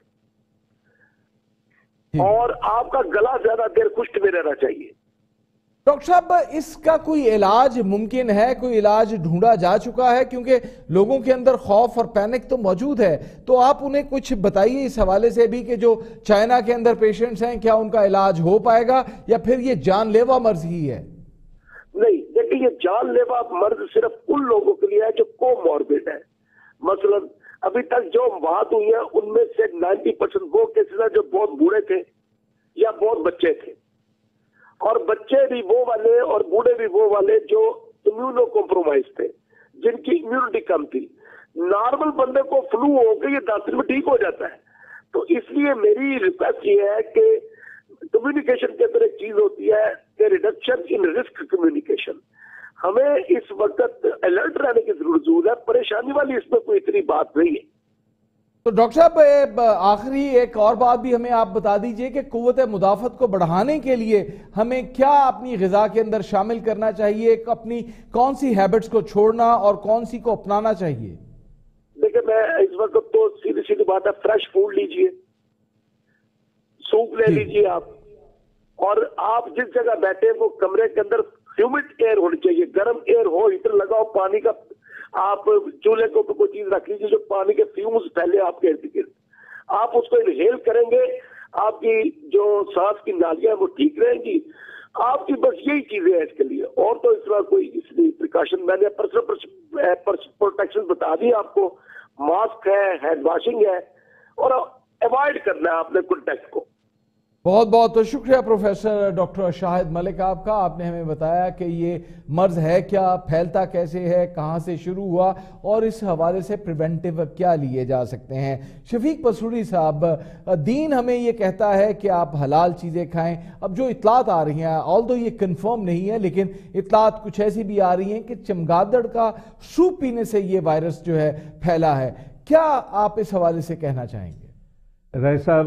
और आपका गला ज्यादा देर खुश्क में रहना चाहिए। डॉक्टर साहब, इसका कोई इलाज मुमकिन है, कोई इलाज ढूंढा जा चुका है? क्योंकि लोगों के अंदर खौफ और पैनिक तो मौजूद है, तो आप उन्हें कुछ बताइए इस हवाले से भी कि जो चाइना के अंदर पेशेंट्स हैं, क्या उनका इलाज हो पाएगा या फिर ये जानलेवा मर्ज ही है? नहीं, देखिए, ये जानलेवा मर्ज सिर्फ उन लोगों के लिए है जो कोमॉर्बिड है। मसलन अभी तक जो बात हुई है उनमें से 90% वो केसेस हैं जो बहुत बूढ़े थे या बहुत बच्चे थे, और बच्चे भी वो वाले और बूढ़े भी वो वाले जो इम्यूनो कॉम्प्रोमाइज थे, जिनकी इम्यूनिटी कम थी। नॉर्मल बंदे को फ्लू हो के ये 10 दिन में ठीक हो जाता है। तो इसलिए मेरी रिक्वेस्ट ये है कि कम्युनिकेशन के अंदर एक चीज होती है कि रिडक्शन इन रिस्क कम्युनिकेशन। हमें इस वक्त अलर्ट रहने की जरूरत है, परेशानी वाली इसमें कोई इतनी बात नहीं है। तो डॉक्टर साहब, आखिरी एक और बात भी हमें आप बता दीजिए कि कुव्वत मुदाफत को बढ़ाने के लिए हमें क्या अपनी ग़िज़ा के अंदर शामिल करना चाहिए, अपनी कौन सी हैबिट्स को छोड़ना और कौन सी को अपनाना चाहिए? देखिए, मैं इस वक्त तो सीधी सीधी बात है, फ्रेश फूड लीजिए, सूप ले लीजिए आप, और आप जिस जगह बैठे वो कमरे के अंदर ह्यूमिड एयर होनी चाहिए, गर्म एयर हो, हीटर लगाओ, पानी का आप चूल्हे के ऊपर कोई चीज रख लीजिए जो पानी के फ्यूम्स फैले आपके इर्द गिर्द, आप उसको इनहेल करेंगे, आपकी जो सांस की नालियां वो ठीक रहेंगी। आपकी बस यही चीजें हैं इसके लिए, और तो इस तरह कोई इसलिए प्रिकॉशन, मैंने पर्सनल प्रोटेक्शन बता दी आपको, मास्क है, हैंड वॉशिंग है, और अवॉइड करना है आपने कॉन्टैक्ट को। बहुत बहुत तो शुक्रिया प्रोफेसर डॉक्टर शाहिद मलिक आपका। आपने हमें बताया कि ये मर्ज है क्या, फैलता कैसे है, कहाँ से शुरू हुआ और इस हवाले से प्रिवेंटिव क्या लिए जा सकते हैं। शफीक पसूरी साहब, दीन हमें ये कहता है कि आप हलाल चीज़ें खाएं। अब जो इतलात आ रही हैं, ऑल्दो ये कंफर्म नहीं है, लेकिन इतलात कुछ ऐसी भी आ रही हैं कि चमगादड़ का सूप पीने से ये वायरस जो है फैला है। क्या आप इस हवाले से कहना चाहेंगे? राय साहब,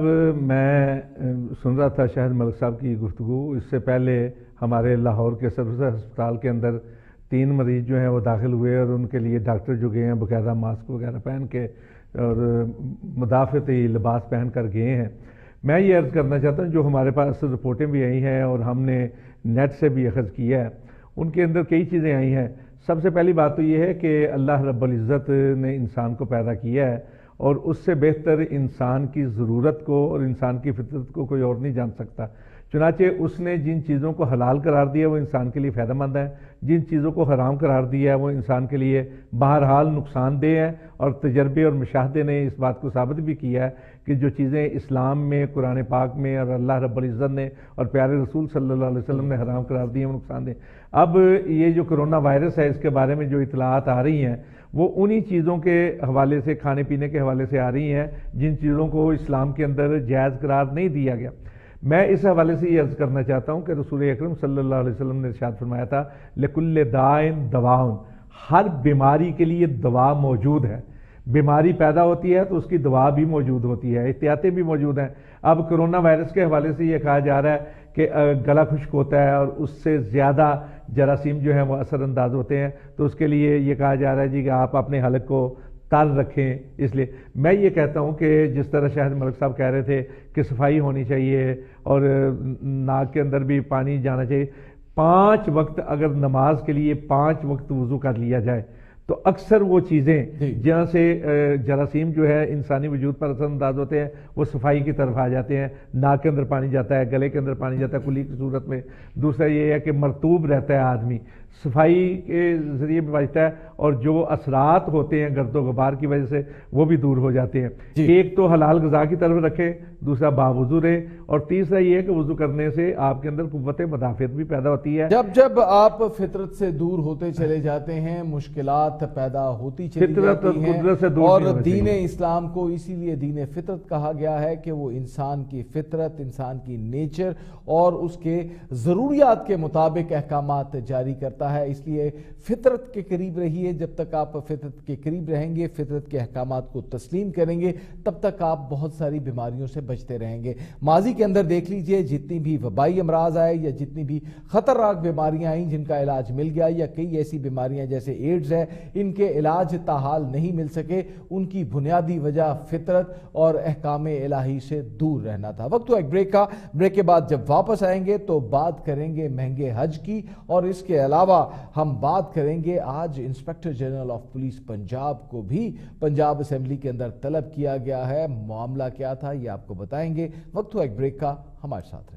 मैं सुन रहा था शाहिद मलिक साहब की गुफ्तगू। इससे पहले हमारे लाहौर के सर्विस अस्पताल के अंदर 3 मरीज जो हैं वो दाखिल हुए, और उनके लिए डॉक्टर जो गए हैं बाकायदा मास्क वगैरह पहन के और मुदाफ़ती लिबास पहन कर गए हैं। मैं ये अर्ज़ करना चाहता हूँ, जो हमारे पास रिपोर्टें भी आई हैं और हमने नेट से भी अखज़ किया है, उनके अंदर कई चीज़ें आई हैं। सबसे पहली बात तो ये है कि अल्लाह रब्बुल इज़्ज़त ने इंसान को पैदा किया है, और उससे बेहतर इंसान की ज़रूरत को और इंसान की फितरत को कोई और नहीं जान सकता। चुनाचे उसने जिन चीज़ों को हलाल करार दिया वो इंसान के लिए फ़ायदेमंद है, जिन चीज़ों को हराम करार दिया है वो इंसान के लिए बहरहाल नुकसानदेह है। और तजर्बे और मुशाहदे ने इस बात को साबित भी किया है कि जो चीज़ें इस्लाम में, कुरान पाक में और अल्लाह रब्बुल इज़्ज़त ने और प्यारे रसूल सल्लल्लाहु अलैहि वसल्लम ने हराम करार दिए वो नुकसानदेह। अब ये जो कोरोना वायरस है, इसके बारे में जो इतलात आ रही हैं वो उन्हीं चीज़ों के हवाले से, खाने पीने के हवाले से आ रही हैं जिन चीज़ों को इस्लाम के अंदर जायज़ करार नहीं दिया गया। میں اس حوالے سے یہ عرض کرنا چاہتا ہوں کہ رسول اکرم صلی اللہ علیہ وسلم نے ارشاد فرمایا تھا لکل دائن دواؤن، ہر بیماری کے لیے دوا موجود ہے. بیماری پیدا ہوتی ہے تو اس کی دوا بھی موجود ہوتی ہے، احتیاطیں بھی موجود ہیں. اب کرونا وائرس کے حوالے سے یہ کہا جا رہا ہے کہ گلا خشک ہوتا ہے اور اس سے زیادہ جراثیم جو ہیں وہ اثر انداز ہوتے ہیں، تو اس کے لیے یہ کہا جا رہا ہے جی کہ آپ اپنے حلق کو تر رکھیں. اس لیے میں یہ کہتا ہوں کہ جس طرح شاہد ملک صاحب کہہ رہے تھے کہ صفائی ہونی چاہیے اور ناک کے اندر بھی پانی جانا چاہیے. 5 وقت اگر نماز کے لیے 5 وقت وضو کر لیا جائے تو اکثر وہ چیزیں جہاں سے جراثیم جو ہے انسانی وجود پر اثر انداز ہوتے ہیں وہ صفائی کی طرف آ جاتے ہیں. ناک کے اندر پانی جاتا ہے، گلے کے اندر پانی جاتا ہے کلی کی صورت میں. دوسرا یہ ہے کہ مرطوب رہتا ہے آدمی، صفائی کے ذریعے بھی بچتا ہے، اور جو اثرات ہوتے ہیں گرد و غبار کی وجہ سے وہ بھی دور ہو جاتے ہیں. ایک تو حلال غذا کی طرف رکھے، دوسرا باوضو رہے، اور تیسرا یہ ہے کہ وضو کرنے سے آپ کے اندر قوت مدافعت بھی پیدا ہوتی ہے. جب آپ فطرت سے دور ہوتے چلے جاتے ہیں مشکلات پیدا ہوتی چلی جاتی ہیں، اور دین اسلام کو اسی لیے دین فطرت کہا گیا ہے کہ وہ انسان کی فطرت، انسان کی نیچر اور اس کے ضروریات کے مطابق احکامات جاری کرتا ہے. اس لیے فطرت کے قریب رہیے. جب تک آپ فطرت کے قریب رہیں گے، فطرت کے احکامات کو تسلیم کریں گے، تب تک آپ بہت ساری بیماریوں سے بچتے رہیں گے. ماضی کے اندر دیکھ لیجئے جتنی بھی وبائی امراض آئے یا جتنی بھی خطرناک بیماریاں آئیں جن کا علاج مل گیا، یا کئی ایسی بیماریاں جیسے ایڈز ہے ان کے علاج تاحال نہیں مل سکے، ان کی بنیادی وجہ فطرت اور احکام الہی سے دور رہنا تھا. وقت ہوا ایک بریک کا. بریک کے بعد جب واپس آئیں گے تو بات کریں گے مہنگے حج کی، اور اس کے علاوہ ہم بات کریں گے آج inspector general of police Punjab کو بھی پنجاب اسمبلی کے اندر طلب کیا گیا ہے. معاملہ کیا تھا یہ آپ کو بتائیں گے. وقت ہوا ایک بریک کا، ہمارے ساتھ رہیے.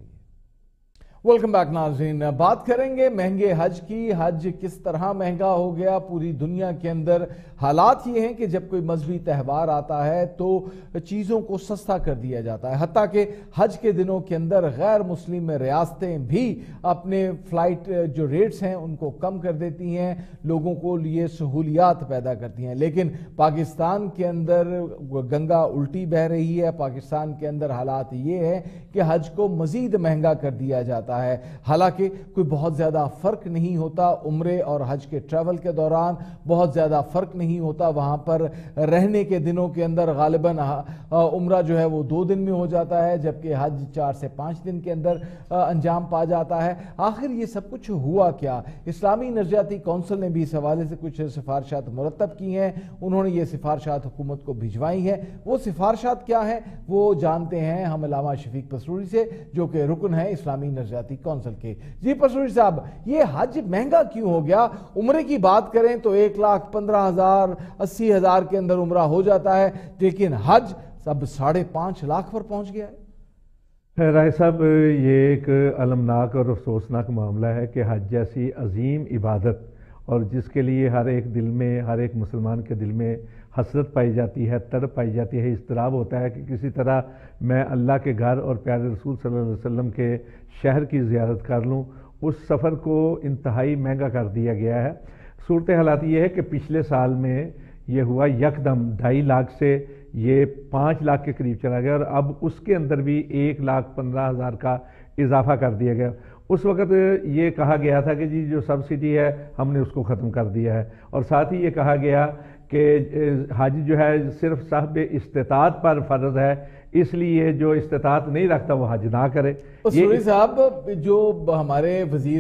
ویلکم بیک ناظرین. بات کریں گے مہنگے حج کی. حج کس طرح مہنگا ہو گیا پوری دنیا کے اندر. حالات یہ ہیں کہ جب کوئی مذہبی تہوار آتا ہے تو چیزوں کو سستا کر دیا جاتا ہے، حتیٰ کہ حج کے دنوں کے اندر غیر مسلم ریاستیں بھی اپنے فلائٹ جو ریٹس ہیں ان کو کم کر دیتی ہیں، لوگوں کو لیے سہولیات پیدا کرتی ہیں. لیکن پاکستان کے اندر گنگا الٹی بہہ رہی ہے. پاکستان کے اندر حالات یہ ہے کہ حج کو مزید مہنگا کر دیا جاتا ہے. حالانکہ کوئی بہت زیادہ فرق نہیں ہوتا. عمرے اور حج کے ٹریول کے دوران بہت زیادہ فرق نہیں ہوتا. وہاں پر رہنے کے دنوں کے اندر غالباً عمرہ جو ہے وہ 2 دن میں ہو جاتا ہے، جبکہ حج 4 سے 5 دن کے اندر انجام پا جاتا ہے. آخر یہ سب کچھ ہوا کیا؟ اسلامی نظریاتی کونسل نے بھی اس حوالے سے کچھ سفارشات مرتب کی ہیں. انہوں نے یہ سفارشات حکومت کو بھجوائی ہیں. وہ سفارشات کیا ہیں وہ جانتے ہیں ہم علامہ شفیق پسروری سے، جو کہ رکن ہیں اسلامی نظریاتی کونسل کے. جی پسروری صاحب، یہ حج مہنگا کیوں ہو گیا؟ عمرے کی بات کریں تو 1,15,000 80,000 کے اندر عمرہ ہو جاتا ہے، لیکن حج اب 5.5 لاکھ پر پہنچ گیا ہے. رائے صاحب، یہ ایک المناک اور افسوسناک معاملہ ہے کہ حج جیسی عظیم عبادت، اور جس کے لیے ہر ایک دل میں، ہر ایک مسلمان کے دل میں حسرت پائی جاتی ہے، تڑپ پائی جاتی ہے، اضطراب ہوتا ہے کہ کسی طرح میں اللہ کے گھر اور پیارے رسول صلی اللہ علیہ وسلم کے شہر کی زیارت کر لوں، اس سفر کو انتہائی مہنگا کر دیا گیا ہے. صورت حالات یہ ہے کہ پچھلے سال میں یہ ہوا یکدم 2.5 لاکھ سے یہ 5 لاکھ کے قریب چلا گیا، اور اب اس کے اندر بھی 1,15,000 کا اضافہ کر دیا گیا. اس وقت یہ کہا گیا تھا کہ جی جو سبسڈی ہے ہم نے اس کو ختم کر دیا ہے، اور ساتھ ہی یہ کہا گیا کہ حج جو ہے صرف صاحب استطاعت پر فرض ہے، اس لیے جو استطاعت نہیں رکھتا وہ حج نہ کرے. سوری صاحب، جو ہمارے وزیر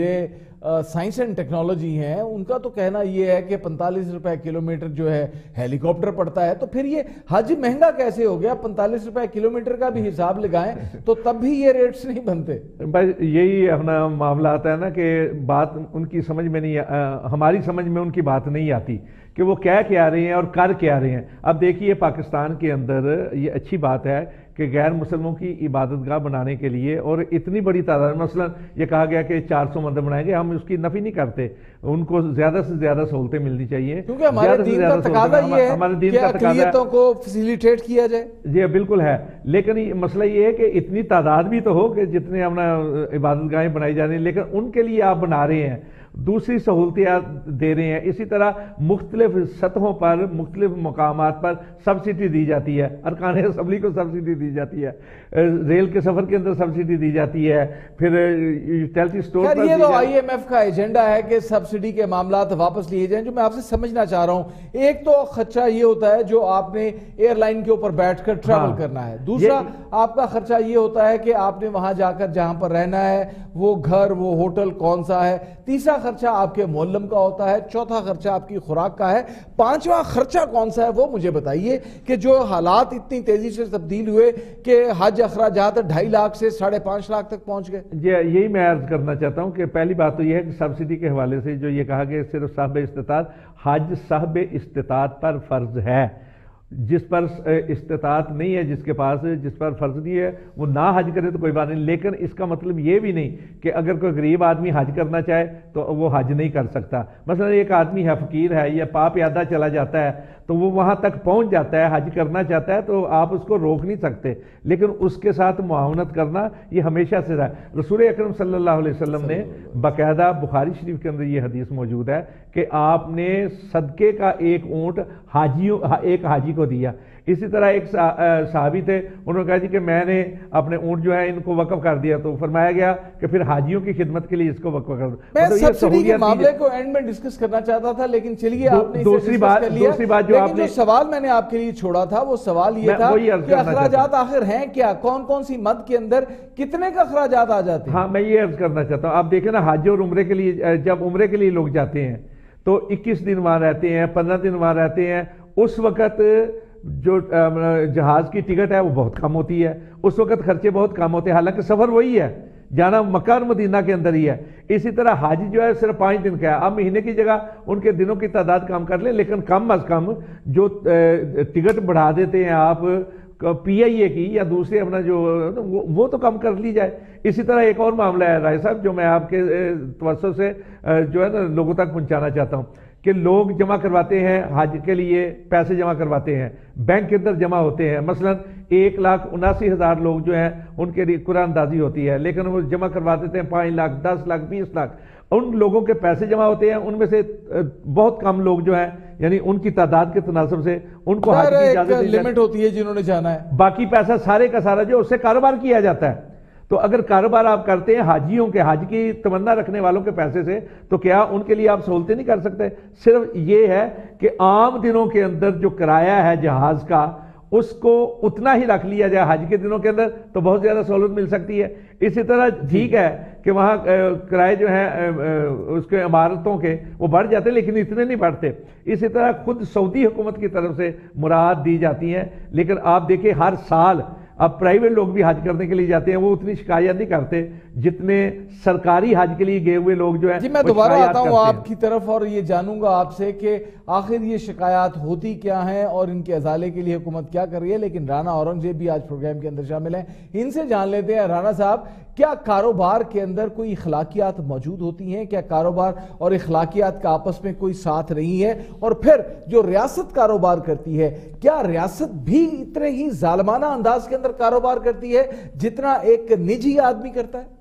سائنس اینڈ ٹیکنالوجی ہیں ان کا تو کہنا یہ ہے کہ 45 روپے کلومیٹر جو ہے ہیلی کاپٹر پڑتا ہے، تو پھر یہ حج مہنگا کیسے ہو گیا؟ 45 روپے کلومیٹر کا بھی حساب لگائیں تو تب بھی یہ ریٹس نہیں بنتے. بھائی یہی اپنا معاملہ آتا ہے نا کہ بات ان کی سمجھ میں نہیں، ہماری سمجھ میں ان کی بات نہیں آتی کہ وہ کہہ کے آ رہے ہیں اور کر کے آ رہے ہیں. اب دیکھیے پاکستان کے اندر یہ اچھی بات ہے کہ غیر مسلموں کی عبادت گاہ بنانے کے لیے، اور اتنی بڑی تعداد، مثلا یہ کہا گیا کہ 400 مندر بنائیں گے، ہم اس کی نفی نہیں کرتے، ان کو زیادہ سے زیادہ سہولتیں ملنی چاہیے، کیونکہ ہمارے دین کا تقاضا یہ ہے کہ اقلیتوں کو فیسیلیٹیٹ کیا جائے. جی بالکل ہے، لیکن مسئلہ یہ ہے کہ اتنی تعداد بھی تو ہو کہ جتنے اپنا عبادت گاہیں بنائی جا رہی ہیں، لیکن ان کے لیے آپ بنا رہے ہیں. दूसरी सहूलतें दे रहे हैं। इसी तरह मुख्तलिफ सतहों पर मुख्तलिफ मकामात पर सब्सिडी दी जाती है, अरकान असम्बली को सब्सिडी दी जाती है, रेल के सफ़र के अंदर सब्सिडी दी जाती है, फिर यूटिलिटी स्टोर पर ये तो IMF का एजेंडा है कि सब्सिडी के मामलात वापस लिए जाएं। जो मैं आपसे समझना चाह रहा हूं, एक तो खर्चा ये होता है जो आपने एयरलाइन के ऊपर बैठकर ट्रैवल करना है, दूसरा आपका खर्चा ये होता है कि आपने वहां जाकर जहां पर रहना है वो घर वो होटल कौन सा है, तीसरा खर्चा आपके मोहल्लम का होता है, चौथा खर्चा आपकी खुराक का है, पांचवा खर्चा कौन सा है वो मुझे बताइए कि जो हालात इतनी तेजी से तब्दील हुए कि हज अखराजात 2.5 लाख से 5.5 लाख तक पहुंच गए। यही मैं अर्ज करना चाहता हूं कि पहली बात तो यह है कि सब्सिडी के हवाले से जो ये कहा कि सिर्फ साहब इस्तिताअत, हज साहब इस्तिताअत पर फर्ज है, जिस पर इस्तिताअत नहीं है, जिस पर फर्ज नहीं है वो ना हज करे तो कोई बात नहीं। लेकिन इसका मतलब ये भी नहीं कि अगर कोई गरीब आदमी हज करना चाहे तो वो हज नहीं कर सकता। मसलन एक आदमी है, फकीर है या पाप यादा चला जाता है तो वो वहां तक पहुंच जाता है, हज करना चाहता है तो आप उसको रोक नहीं सकते, लेकिन उसके साथ मुआवनत करना ये हमेशा से रहा है। रसूल अकरम सल्लल्लाहु अलैहि वसल्लम ने बाकायदा बुखारी शरीफ के अंदर ये हदीस मौजूद है कि आपने सदके का एक ऊंट एक हाजी को दिया। इसी तरह एक साहबी थे, उन्होंने कहा जी कि मैंने अपने ऊंट जो है इनको वक्फ कर दिया, तो फरमाया गया कि फिर हाजियों की खिदमत के लिए इसको वक्फ कर दो। मैं सब्सिडी के मामले को एंड में डिस्कस करना चाहता था, लेकिन चलिए आपने दूसरी बात जो सवाल मैंने आपके लिए छोड़ा था वो सवाल ये था कि अखराजात आखिर हैं क्या, कौन कौन सी मद के अंदर कितने का अखराजात आ जाते हैं। हाँ, मैं ये अर्ज करना चाहता हूँ, आप देखें ना हज और उम्रे के लिए, जब उम्रे के लिए लोग जाते हैं तो 21 दिन वहां रहते हैं, 15 दिन वहां रहते हैं, उस वक्त जो जहाज की टिकट है वो बहुत कम होती है, उस वक्त खर्चे बहुत कम होते हैं, हालांकि सफर वही है, जाना मक्का और मदीना के अंदर ही है। इसी तरह हज जो है सिर्फ 5 दिन का है, आप महीने की जगह उनके दिनों की तादाद कम कर लें, लेकिन कम अज कम जो टिकट बढ़ा देते हैं आप PIA की या दूसरे अपना जो वो तो कम कर ली जाए। इसी तरह एक और मामला है राय साहब जो मैं आपके तवज्जो से जो है ना लोगों तक पहुंचाना चाहता हूँ कि लोग जमा करवाते हैं हज के लिए, पैसे जमा करवाते हैं, बैंक के अंदर जमा होते हैं, मसलन 1,79,000 लोग जो हैं उनके लिए कुरान अंदाजी होती है, लेकिन वो जमा करवा देते हैं 5 लाख, 10 लाख, 20 लाख। उन लोगों के पैसे जमा होते हैं, उनमें से बहुत कम लोग जो हैं यानी उनकी तादाद के तनासब से उनको हज की इजाजत लिमिट होती है जिन्होंने जाना है, बाकी पैसा सारे का सारा जो उससे कारोबार किया जाता है। तो अगर कारोबार आप करते हैं हाजियों के, हज की तमन्ना रखने वालों के पैसे से, तो क्या उनके लिए आप सहूलतें नहीं कर सकते? सिर्फ ये है कि आम दिनों के अंदर जो किराया है जहाज का उसको उतना ही रख लिया जाए, हज के दिनों के अंदर तो बहुत ज्यादा सहूलत मिल सकती है। इसी तरह ठीक है कि वहाँ किराए जो हैं उसके इमारतों के वो बढ़ जाते हैं, लेकिन इतने नहीं बढ़ते। इसी तरह खुद सऊदी हुकूमत की तरफ से मुराद दी जाती हैं, लेकिन आप देखिए हर साल अब प्राइवेट लोग भी हज करने के लिए जाते हैं, वो उतनी शिकायत नहीं करते जितने सरकारी हज के लिए गए हुए लोग जो है। जी, मैं दोबारा आता हूं आपकी तरफ और ये जानूंगा आपसे कि आखिर ये शिकायत होती क्या हैं और इनके अजाले के लिए हुकूमत क्या कर रही है। लेकिन राना औरंगजेब भी आज प्रोग्राम के अंदर शामिल हैं, इनसे जान लेते हैं। राना साहब, क्या कारोबार के अंदर कोई इखलाकियात मौजूद होती हैं? क्या कारोबार और इखलाकियात का आपस में कोई साथ नहीं है? और फिर जो रियासत कारोबार करती है, क्या रियासत भी इतने ही जालमाना अंदाज के अंदर कारोबार करती है जितना एक निजी आदमी करता है?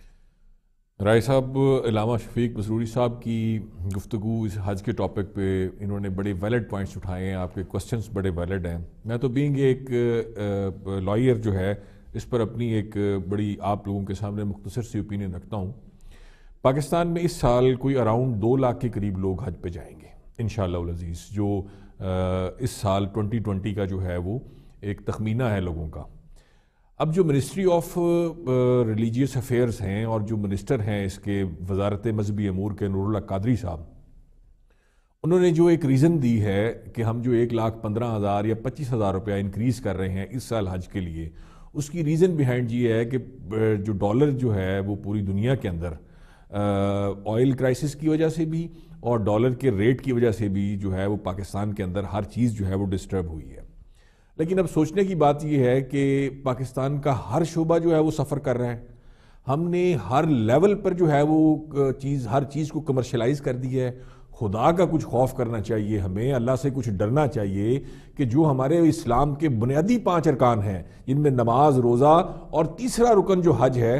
राय साहब, इलामा शफीक मसरूरी साहब की गुफ्तगू इस हज के टॉपिक पे इन्होंने बड़े वैलिड पॉइंट्स उठाए हैं, आपके क्वेश्चंस बड़े वैलिड हैं। मैं तो बीइंग एक लॉयर जो है इस पर अपनी एक बड़ी आप लोगों के सामने मुख्तसर सी ओपिनियन रखता हूँ। पाकिस्तान में इस साल कोई अराउंड 2 लाख के करीब लोग हज पे जाएंगे इंशाअल्लाह अज़ीज़, जो इस साल 2020 का जो है वो एक तखमीना है लोगों का। अब जो मिनिस्ट्री ऑफ रिलीजियस अफेयर्स हैं और जो मिनिस्टर हैं इसके वजारत मजहबी अमूर के नूरुल्लाह कादरी साहब, उन्होंने जो एक रीज़न दी है कि हम जो 1,15,000 या 25,000 रुपया इंक्रीज़ कर रहे हैं इस साल हज के लिए, उसकी रीज़न बिहाइंड ये है कि जो डॉलर जो है वो पूरी दुनिया के अंदर ऑयल क्राइसिस की वजह से भी और डॉलर के रेट की वजह से भी जो है वो पाकिस्तान के अंदर हर चीज़ जो है वो डिस्टर्ब हुई है। लेकिन अब सोचने की बात यह है कि पाकिस्तान का हर शोबा जो है वो सफ़र कर रहा है। हमने हर लेवल पर जो है वो हर चीज़ को कमर्शलाइज कर दी है। खुदा का कुछ खौफ करना चाहिए हमें, अल्लाह से कुछ डरना चाहिए कि जो हमारे इस्लाम के बुनियादी 5 अरकान हैं जिनमें नमाज, रोज़ा और तीसरा रुकन जो हज है,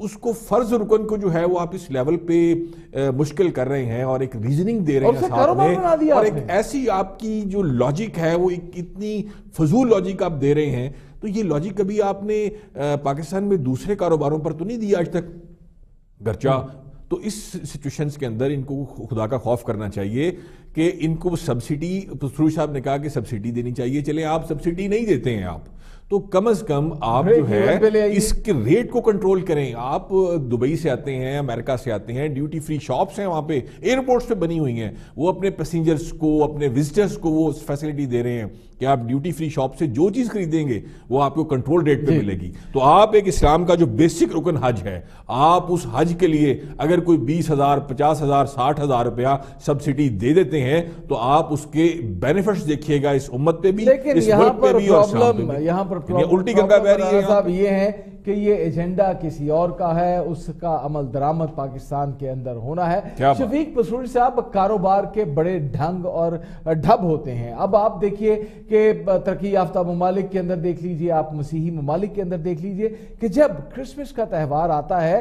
اس کو فرض رکن کو جو ہے وہ آپ اس لیول پہ مشکل کر رہے ہیں اور ایک ریزننگ دے رہے ہیں ساتھ میں، اور ایک ایسی آپ کی جو لاجک ہے وہ ایک اتنی فضول لاجک آپ دے رہے ہیں. تو یہ لاجک کبھی آپ نے پاکستان میں دوسرے کاروباروں پر تو نہیں دیا آج تک گرچہ. تو اس سچویشنز کے اندر ان کو خدا کا خوف کرنا چاہیے کہ ان کو سبسڈی، سروج صاحب نے کہا کہ سبسڈی دینی چاہیے. چلیں آپ سبسڈی نہیں دیتے ہیں آپ تو کم از کم آپ جو ہے اس کے ریٹ کو کنٹرول کریں. آپ دبئی سے آتے ہیں، امریکہ سے آتے ہیں، ڈیوٹی فری شاپس ہیں وہاں پہ، ایئرپورٹس پہ بنی ہوئی ہیں، وہ اپنے پیسنجرز کو، اپنے وزٹرز کو وہ فیسلٹی دے رہے ہیں کہ آپ ڈیوٹی فری شاپ سے جو چیز خریدیں گے وہ آپ کو کنٹرول ریٹ پہ ملے گی. تو آپ ایک اسلام کا جو بیسک رکن حج ہے، آپ اس حج کے لیے اگر کوئی 20,000 50,000 60,000 روپیہ سبسڈی دے دیتے ہیں تو آپ اس کے بینیفٹس دیکھیے گا اس امت پہ بھی، اس ملک پہ بھی اور اسلام پہ بھی. یہاں پر الٹی گنگا بہ رہی ہے. صاحب یہ ہے کہ یہ ایجنڈا کسی اور کا ہے، اس کا عمل درآمد پاکستان کے اندر ہونا ہے. شفیق پسوری صاحب، کاروبار کے بڑے ڈھنگ اور ڈھب ہوتے ہیں. اب آپ دیکھیے کہ ترقی یافتہ ممالک کے اندر دیکھ لیجئے، آپ مسیحی ممالک کے اندر دیکھ لیجئے کہ جب کرسمس کا تہوار آتا ہے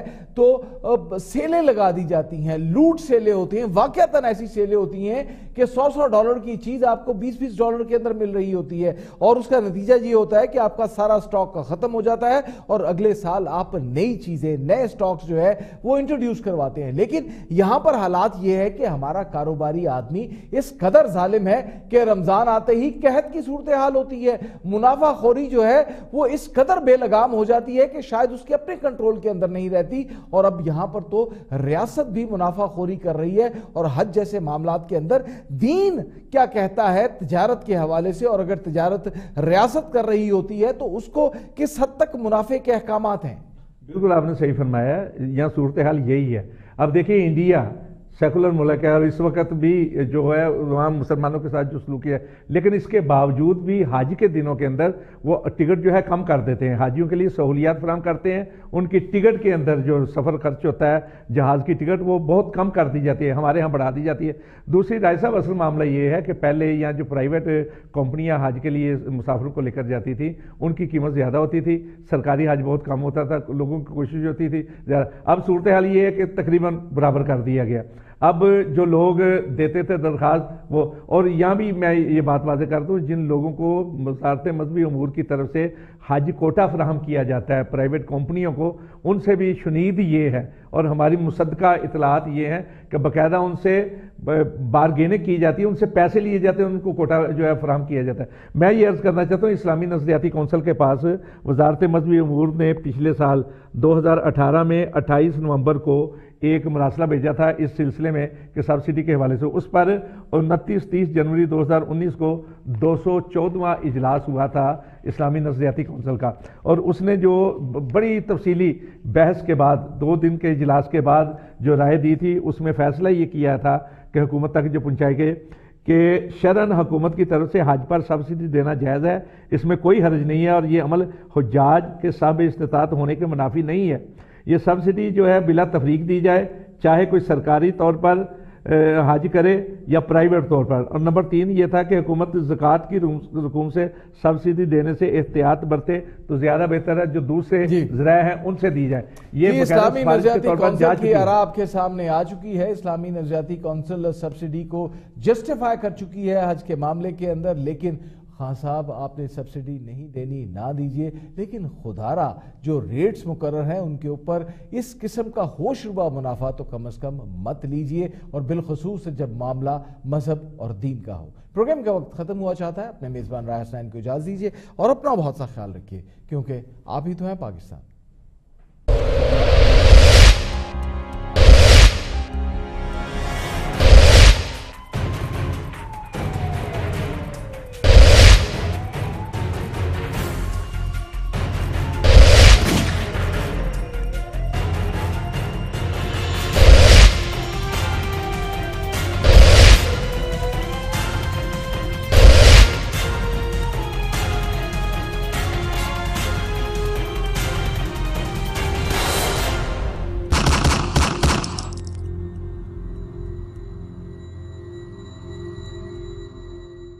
تو سیلیں لگا دی جاتی ہیں، لوٹ سیلیں ہوتی ہیں، واقعتاً ایسی سیلیں ہوتی ہیں کہ $100 کی چیز آپ کو $20 کے اندر مل رہی ہوتی ہے، اور اس کا نتیجہ یہ ہوتا ہے کہ آپ کا سارا سٹاک ختم ہو جاتا ہے اور اگلے سال آپ نئی چیزیں، نئے سٹاکس جو ہے وہ انٹروڈیوس کرواتے ہیں. لیکن یہاں پر حالات یہ ہے کہ ہمارا کاروباری آدمی اس قدر ظالم ہے کہ رمضان آتے ہی قحط کی صورتحال ہوتی ہے. منافع خوری جو ہے وہ اس قدر بے لگام ہو جاتی ہے کہ شاید اس کے اپنے کنٹرول کے اندر نہیں رہتی. اور اب یہاں پر تو ریاست بھی منافع خوری کر رہی ہے، اور حج جیسے معاملات کے اندر دین کیا کہتا ہے تجارت کے حوالے سے، اور اگر تجارت ریاست کر رہی ہوتی ہے تو اس کو کس حد تک منافع کے احکامات ہیں؟ بالکل آپ نے صحیح فرمایا، یہاں صورتحال یہی ہے. اب دیکھیے انڈیا سیکولر ملک ہے اور اس وقت بھی جو ہے وہاں مسلمانوں کے ساتھ جو سلوکی ہے، لیکن اس کے باوجود بھی حج کے دنوں کے اندر وہ ٹکٹ جو ہے کم کر دیتے ہیں، حاجیوں کے لیے سہولیات فراہم کرتے ہیں. ان کی ٹکٹ کے اندر جو سفر خرچ ہوتا ہے جہاز کی ٹکٹ وہ بہت کم کر دی جاتی ہے، ہمارے ہاں بڑھا دی جاتی ہے. دوسری رائے صاحب اصل معاملہ یہ ہے کہ پہلے یہاں جو پرائیویٹ کمپنیاں حج کے لیے مسافروں کو لے کر جاتی تھیں ان کی قیمت زیادہ ہوتی تھی، سرکاری حج بہت کم ہوتا تھا، لوگوں کی کوشش ہوتی تھی زیادہ. اب صورتحال یہ ہے کہ تقریباً برابر کر دیا گیا. اب جو لوگ دیتے تھے درخواست وہ، اور یہاں بھی میں یہ بات واضح کر دوں، جن لوگوں کو وزارت مذہبی امور کی طرف سے حج کوٹا فراہم کیا جاتا ہے پرائیویٹ کمپنیوں کو، ان سے بھی شنید یہ ہے اور ہماری مصدقہ اطلاعات یہ ہیں کہ باقاعدہ ان سے بارگیننگ کی جاتی ہے، ان سے پیسے لیے جاتے ہیں، ان کو کوٹا جو ہے فراہم کیا جاتا ہے. میں یہ عرض کرنا چاہتا ہوں اسلامی نظریاتی کونسل کے پاس وزارت مذہبی امور نے پچھلے سال 2018 میں 28 نومبر کو ایک مراسلہ بھیجا تھا اس سلسلے میں کہ سبسڈی کے حوالے سے. اس پر 29-30 جنوری 2019 کو 214واں اجلاس ہوا تھا اسلامی نظریاتی کونسل کا، اور اس نے جو بڑی تفصیلی بحث کے بعد 2 دن کے اجلاس کے بعد جو رائے دی تھی اس میں فیصلہ یہ کیا تھا کہ حکومت تک جو پہنچائے گئے کہ شرعاً حکومت کی طرف سے حج پر سبسڈی دینا جائز ہے، اس میں کوئی حرج نہیں ہے، اور یہ عمل حجاج کے صاحب استطاعت ہونے کے منافی نہیں ہے. یہ سبسڈی جو ہے بلا تفریق دی جائے، چاہے کوئی سرکاری طور پر حج کرے یا پرائیویٹ طور پر. اور نمبر 3 یہ تھا کہ حکومت زکوٰۃ کی رقوم سے سبسڈی دینے سے احتیاط برتے تو زیادہ بہتر ہے، جو دوسرے ذرائع ہیں ان سے دی جائے. یہ اسلامی نظریاتی کونسل کی آراء آپ کے سامنے آ چکی ہے. اسلامی نظریاتی کونسل سبسڈی کو جسٹیفائی کر چکی ہے حج کے معاملے کے اندر. لیکن خان صاحب آپ نے سبسڈی نہیں دینی نہ دیجئے، لیکن خدارہ جو ریٹس مقرر ہیں ان کے اوپر اس قسم کا ہوش ربا منافع تو کم از کم مت لیجئے، اور بالخصوص جب معاملہ مذہب اور دین کا ہو. پروگرام کا وقت ختم ہوا چاہتا ہے. اپنے میزبان راہ حسنین کو اجازت دیجئے اور اپنا بہت سا خیال رکھیے، کیونکہ آپ ہی تو ہیں پاکستان.